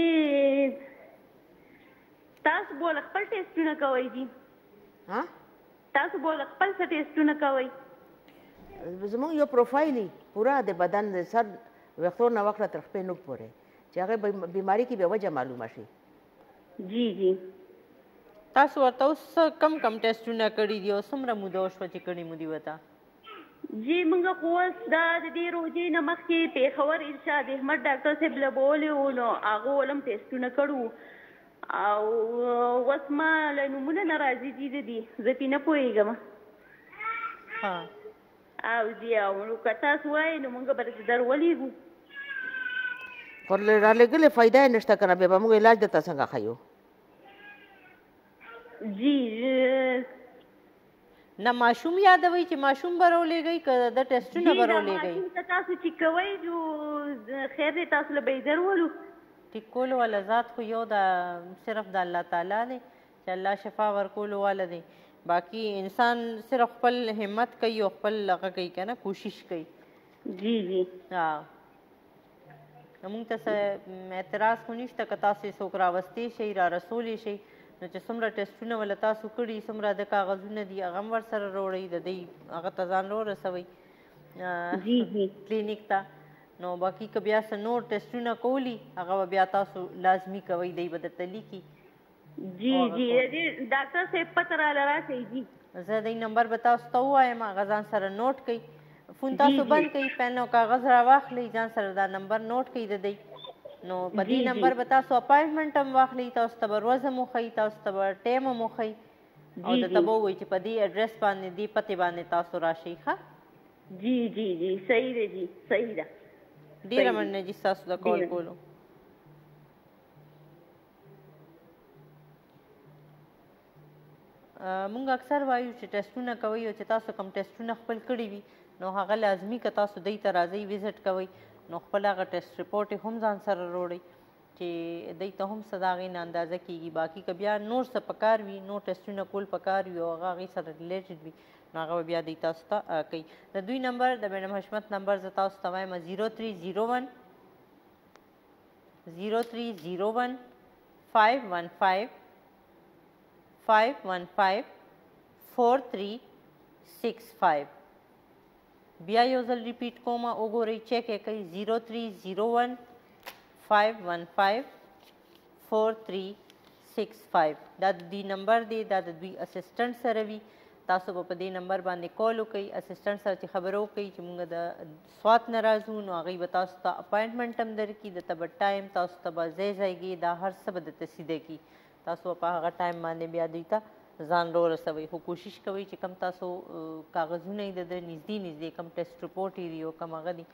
تاسو بوله خپل ټسټونه کوئ جی؟ ها؟ تاسو بوله خپل څه ټسټونه کوئ؟ زموږ یو پروفایل پوره د بدن د سر ویښتو نه واخله تر خپې نوک پورې چې هغې بیماري کې بیا وجه معلومه شي. جی جی. تاسو ورته اوس کم کم ټسټونه کړي دي او څومره موده وشوه چې کړي مو دي ورته؟ جی موږ خو اوس دا د دې روژې نه مخکې پېښور ارشاد احمد ډاکټر صاحب له بولې وو نو هغه ولم ټسټونه کړو او اوس ما له نومونه نه راځي دي د دې زه پې نه پوهېږم. او جی او نو که تاسو وایئ نو موږ به درته در ولېږو. خو رالېږلې فایده یې نشته که نه بیا به موږ علاج درته څنګه ښیو؟ جی نه ماشوم یادوئ چې ماشوم به راولېږئ که د ټسټونه به راولېږئ؟ ماشوم ته تاسو چې کوئ نو خیر دی تاسو له به یې در ولو. ټیک کولو والا ذات خو یو د صرف د الله تعالی دی چې الله شفا ورکولو والا دی. باقي انسان صرف خپل همت کوي او خپل هغه کوي که نه کوشش کوي. جی جی. موږ ته څه اعتراض خو نشته که تاسو یې څوک راوستی شئ را رسولی شئ نو چې څومره ټسټونه وله تاسو کړي څومره د کاغذونه دي هغه هم ورسره راوړئ د دوی هغه ته ځان راورسوئ کلینیک ته. نو باقي که بیا څه نور ټسټونه کولی هغه به بیا تاسو لازمي کوئ دی به درته لیکي. جی جی ډاکټر صاحب پته راله راکئ جی. زه دی نمبر به تاسو ته ووایم هغه ځان سره نوټ کوئ. فون تاسو بند کوئ پین او کاغذ راواخلئ ځان سره دا نمبر نوټ کوئ د دی. نو په دې نمبر به تاسو اپاینټمنټ هم واخلئ، تاسو ته به ورځ هم وښیي، تاسو ته به ټایم هم وښیي او درته به ووایي چې په دې اډرس باندې دې پتې باندې تاسو راشئ. ښه جی جی جی صحیح دی جی صحیح ده. ډېره مننه جي ستاسو د کال کولو. مونږ اکثر وایو چې ټیسټونه کوئ او چې تاسو کوم ټیسټونه خپل کړي وي نو هغه لازمي که تاسو دوی ته راځئ وزټ کوئ نو خپل هغه ټیسټ رپورټ یې هم ځان سره وروړئ چې دوی ته هم څه د هغې نه اندازه کېږي. باقي که بیا نور څه پکار وي نور ټیسټونه کول پکار وي او هغه هغې سره ریلیټډ وي نو هغه به بیا دوی تاسو ته کوي. د دوی نمبر د میډم حشمت نمبر زه تاسو ته وایم زیرو تھری زیرو ون زیرو تھری زیرو ون فائیو ون فائیو فائیو ون فائیو فور تھری سکس فائیو. بیا یو ځل ریپیټ کوم وګورئ چیک یې کوئ زیرو تھری زیرو ون فائیو ون فائیو فور تھری سکس فائیو. دا د دوی نمبر دی دا د دوی اسسټنټ سره وي. تاسو به په دې نمبر باندې کال وکئ اسسټنټ سره چې خبره وکئ چې موږ د سوات نه راځو نو هغوی به تاسو ته اپاینټمنټ هم درکړي دته به ټایم تاسو ته به ځای ځایږي دا هر څه به درته سیده کړي. تاسو به په هغه ټایم باندې بیا دوی ته ځان راورسوئ خو کوشش کوئ چې کم تاسو کاغذونه یې د ده نږدې نږدې کم ټیسټ رپورټ یې دي او کم هغه دي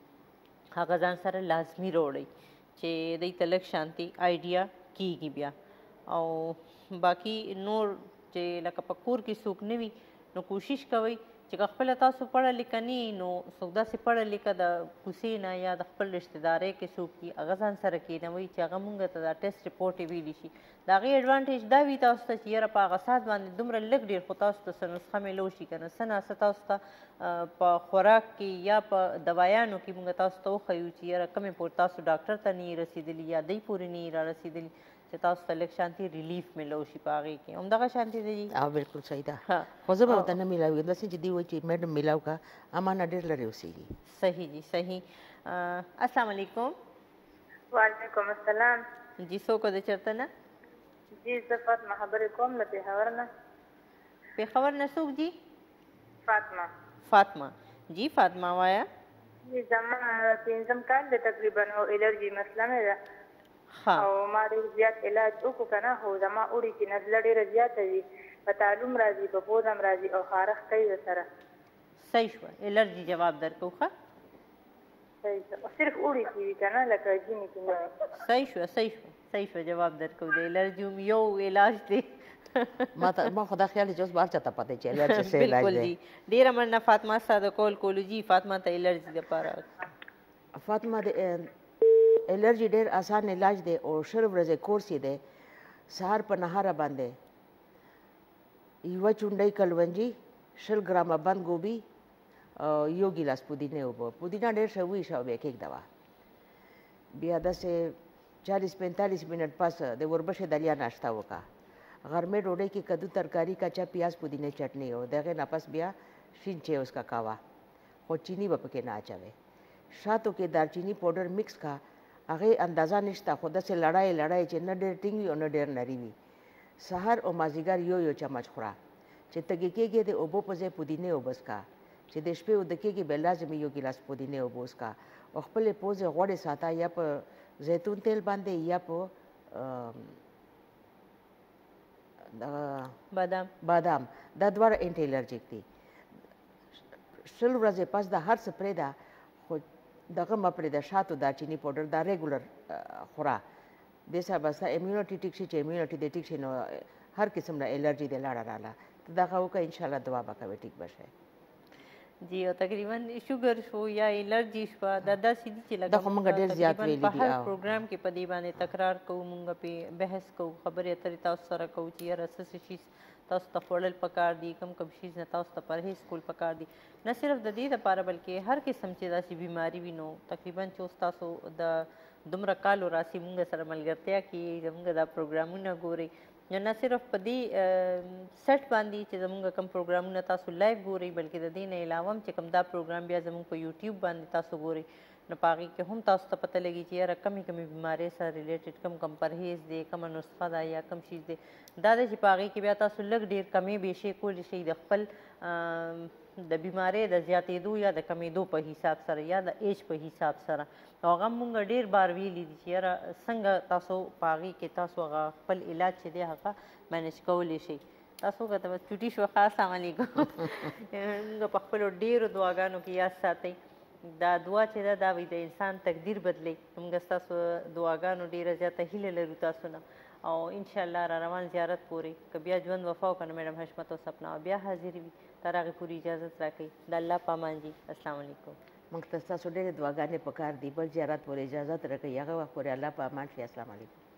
هغه ځان سره لازمي راوړئ چې دوی ته لږ شانتي آیډیا کېږي بیا. او باقي نور چې لکه په کور کې څوک نه وي نو کوشش کوئ چې که خپله تاسو پړه لیکه نه یي نو څوک داسې پړه لیکه د کوڅې نه یا د خپل رشتهدارۍ کې څوک وي هغه ځان سره کښېنوئ چې هغه مونږ ته دا ټیسټ رپورټ یې ویلی شي. د هغې اډوانټیج دا وي تاسو ته چې یاره په هغه ساعت باندې دومره لږ ډېر خو تاسو ته څه نسخه میلو شي که نه څه ناڅه تاسو ته په خوراک کې یا په دوایانو کې مونږ تاسو ته وښیو چې یاره کمې پورې تاسو ډاکټر ته نه یې رسېدلي یا دی پورې نه یې را رسېدلي چې تاسو ته لږ شانتي ریلیف میلو شي په هغې کې همدغه شانتي دی جي. او بالکل صحیح ده خو زه به ورته نه میلاوي داسې چې دوی وایي چې میډم میلاو که اما نه ډېر لرې اوسېږي. صحیح جي صحیح. السلام علیکم. وعلیکم السلام. جی څوک د چېرته نه؟ جی زه فاطمه خبرې کوم له پېښور نه. پېښور نه څوک جي؟ فاطمه. فاطمه جی فاطمه وایه. جی زما پنځم کال دی تقریبا او الرجي مسله مې ده او ما ډېر زیات علاج وکړو که نه خو زما اوړي کې نزله ډېره زیاته وي په تعلم راځي په پوزه هم راځي او خارښ کوي ورسره. صحیح شوه الرجي جواب درکړو ښه صحیح شوه صرف اوړي کې وي که نه لکه ژمي کې نه وي. صحیح شوه صحیح شوه صحیح شوه جواب درکړو د الرجي هم یو علاج دی. ما خو دا خیال دی چې اوس به هر چا ته پته چې الرجي څه علاج دی. بالکل جي ډېره مننه فاطمه ستا د کول کولو جي. فاطمه ته الرجي دپاره فاطمه د الرجي ډېر آسان علاج دی او شل ورځې کورس یې دی. سهار په نهاره باندې یوه چونډۍ کلونجي شل ګرامه بند ګوبي او یو ګیلاس پودینې اوبه. پودینه ډېر ښه وایشه او بیا کېږدوه. بیا داسې چالیس پینتالیس منټ پس د وربشې دلیا ناشته وکړه. غرمې ډوډۍ کې کدو ترکاري کچا پیاز پودینې چټني او د هغې نه پس بیا شین چای اوس کا کاوه خو چینی به پکې نه اچوئ. شاتو کې دارچینی پاوډر مکس کا هغې اندازه نشته خو داسې لړای لړای چې نه ډېر ټینګ وي او نه ډېر نري وي. سهار او مازدیګر یو یو چمچ خوره. چې تږي کېږي د اوبو په ځای پودینې اوبه څښه. چې د شپې اوده کېږي بیا لازمي یو ګیلاس پودینې اوبه وڅښه او خپلې پوزې غوړې ساته یا په زیتون تیل باندې یا په بادام بادام دا دواړه انټي الرجیک دي. شل ورځې پس د هر څه پرېږده خو دغه مه پرېږده شاتو دارچیني پاوډر دا ریګولر خوره. دې سره به ستا امیونټي ټیک شي چې امیونټي دې ټیک شي نو هر قسم نه الرجي دې لاړه راله ته دغه وکړه انشاءالله دعا به کوې ټیک به شئ. جی او تقریبا شوګر شو یا الرجي شوه دا داسې دي چې دا خو موږ ډېر زیات ویلي دي. په هر پروګرام کې په دې باندې تکرار کوو موږ پې بحث کوو خبرې اترې تاسو سره کوو چې یاره څه څه شي تاسو ته خوړل پکار دي کم کم شیز نه تاسو ته پرهیز کول پکار دي. نه صرف د دې دپاره بلکې هر قسم چې داسې بیماري وي نو تقریبا چې اوس تاسو د دومره کالو راسي موږ سره ملګرتیا کې زموږ دا پروګرامونه ګورئ نو نه صرف په دې سیټ باندې چې زموږ کوم پروګرامونه تاسو لایف ګورئ بلکې د دې نه علاوه هم چې کوم دا پروګرام بیا زموږ په یوټیوب باندې تاسو ګورئ نو په هغې کې هم تاسو ته پته لګي چې یاره کمې کمې بیمارۍ سره ریلیټډ کم کم پرهیز دی کومه نسخه ده یا کم شیز دی دا دی چې په هغې کې بیا تاسو لږ ډېر کمې بیشې کولی شئ د خپل د بیمارۍ د زیاتېدو یا د کمېدو په حساب سره یا د ایج په حساب سره نو هغه مونږ ډېر بار ویلي دي چې یاره څنګه تاسو په هغې کې تاسو هغه خپل علاج چې دی هغه مینج کولی شئ. تاسو که ته چوټي شوه ښه السلام علیکم. مونږ په خپلو ډېرو دعاګانو کې یاد ساتئ دا دعا چې ده دا وایي د انسان تقدیر بدلی. موږ ستاسو دعاګانو ډېره زیاته هیله لرو تاسو نه، او انشاءالله را روان زیارت پورې که بیا ژوند وفا وکړه میډم حشمت او سپنا بیا حاضر وي، تر هغې پورې اجازت راکوي. د الله په امان جي. السلام علیکم. موږ ته ستاسو ډېرې دعاګانې پکار دي، بل زیارت پورې اجازت راکوي، هغه وخت پورې الله په امان شي. السلام علیکم.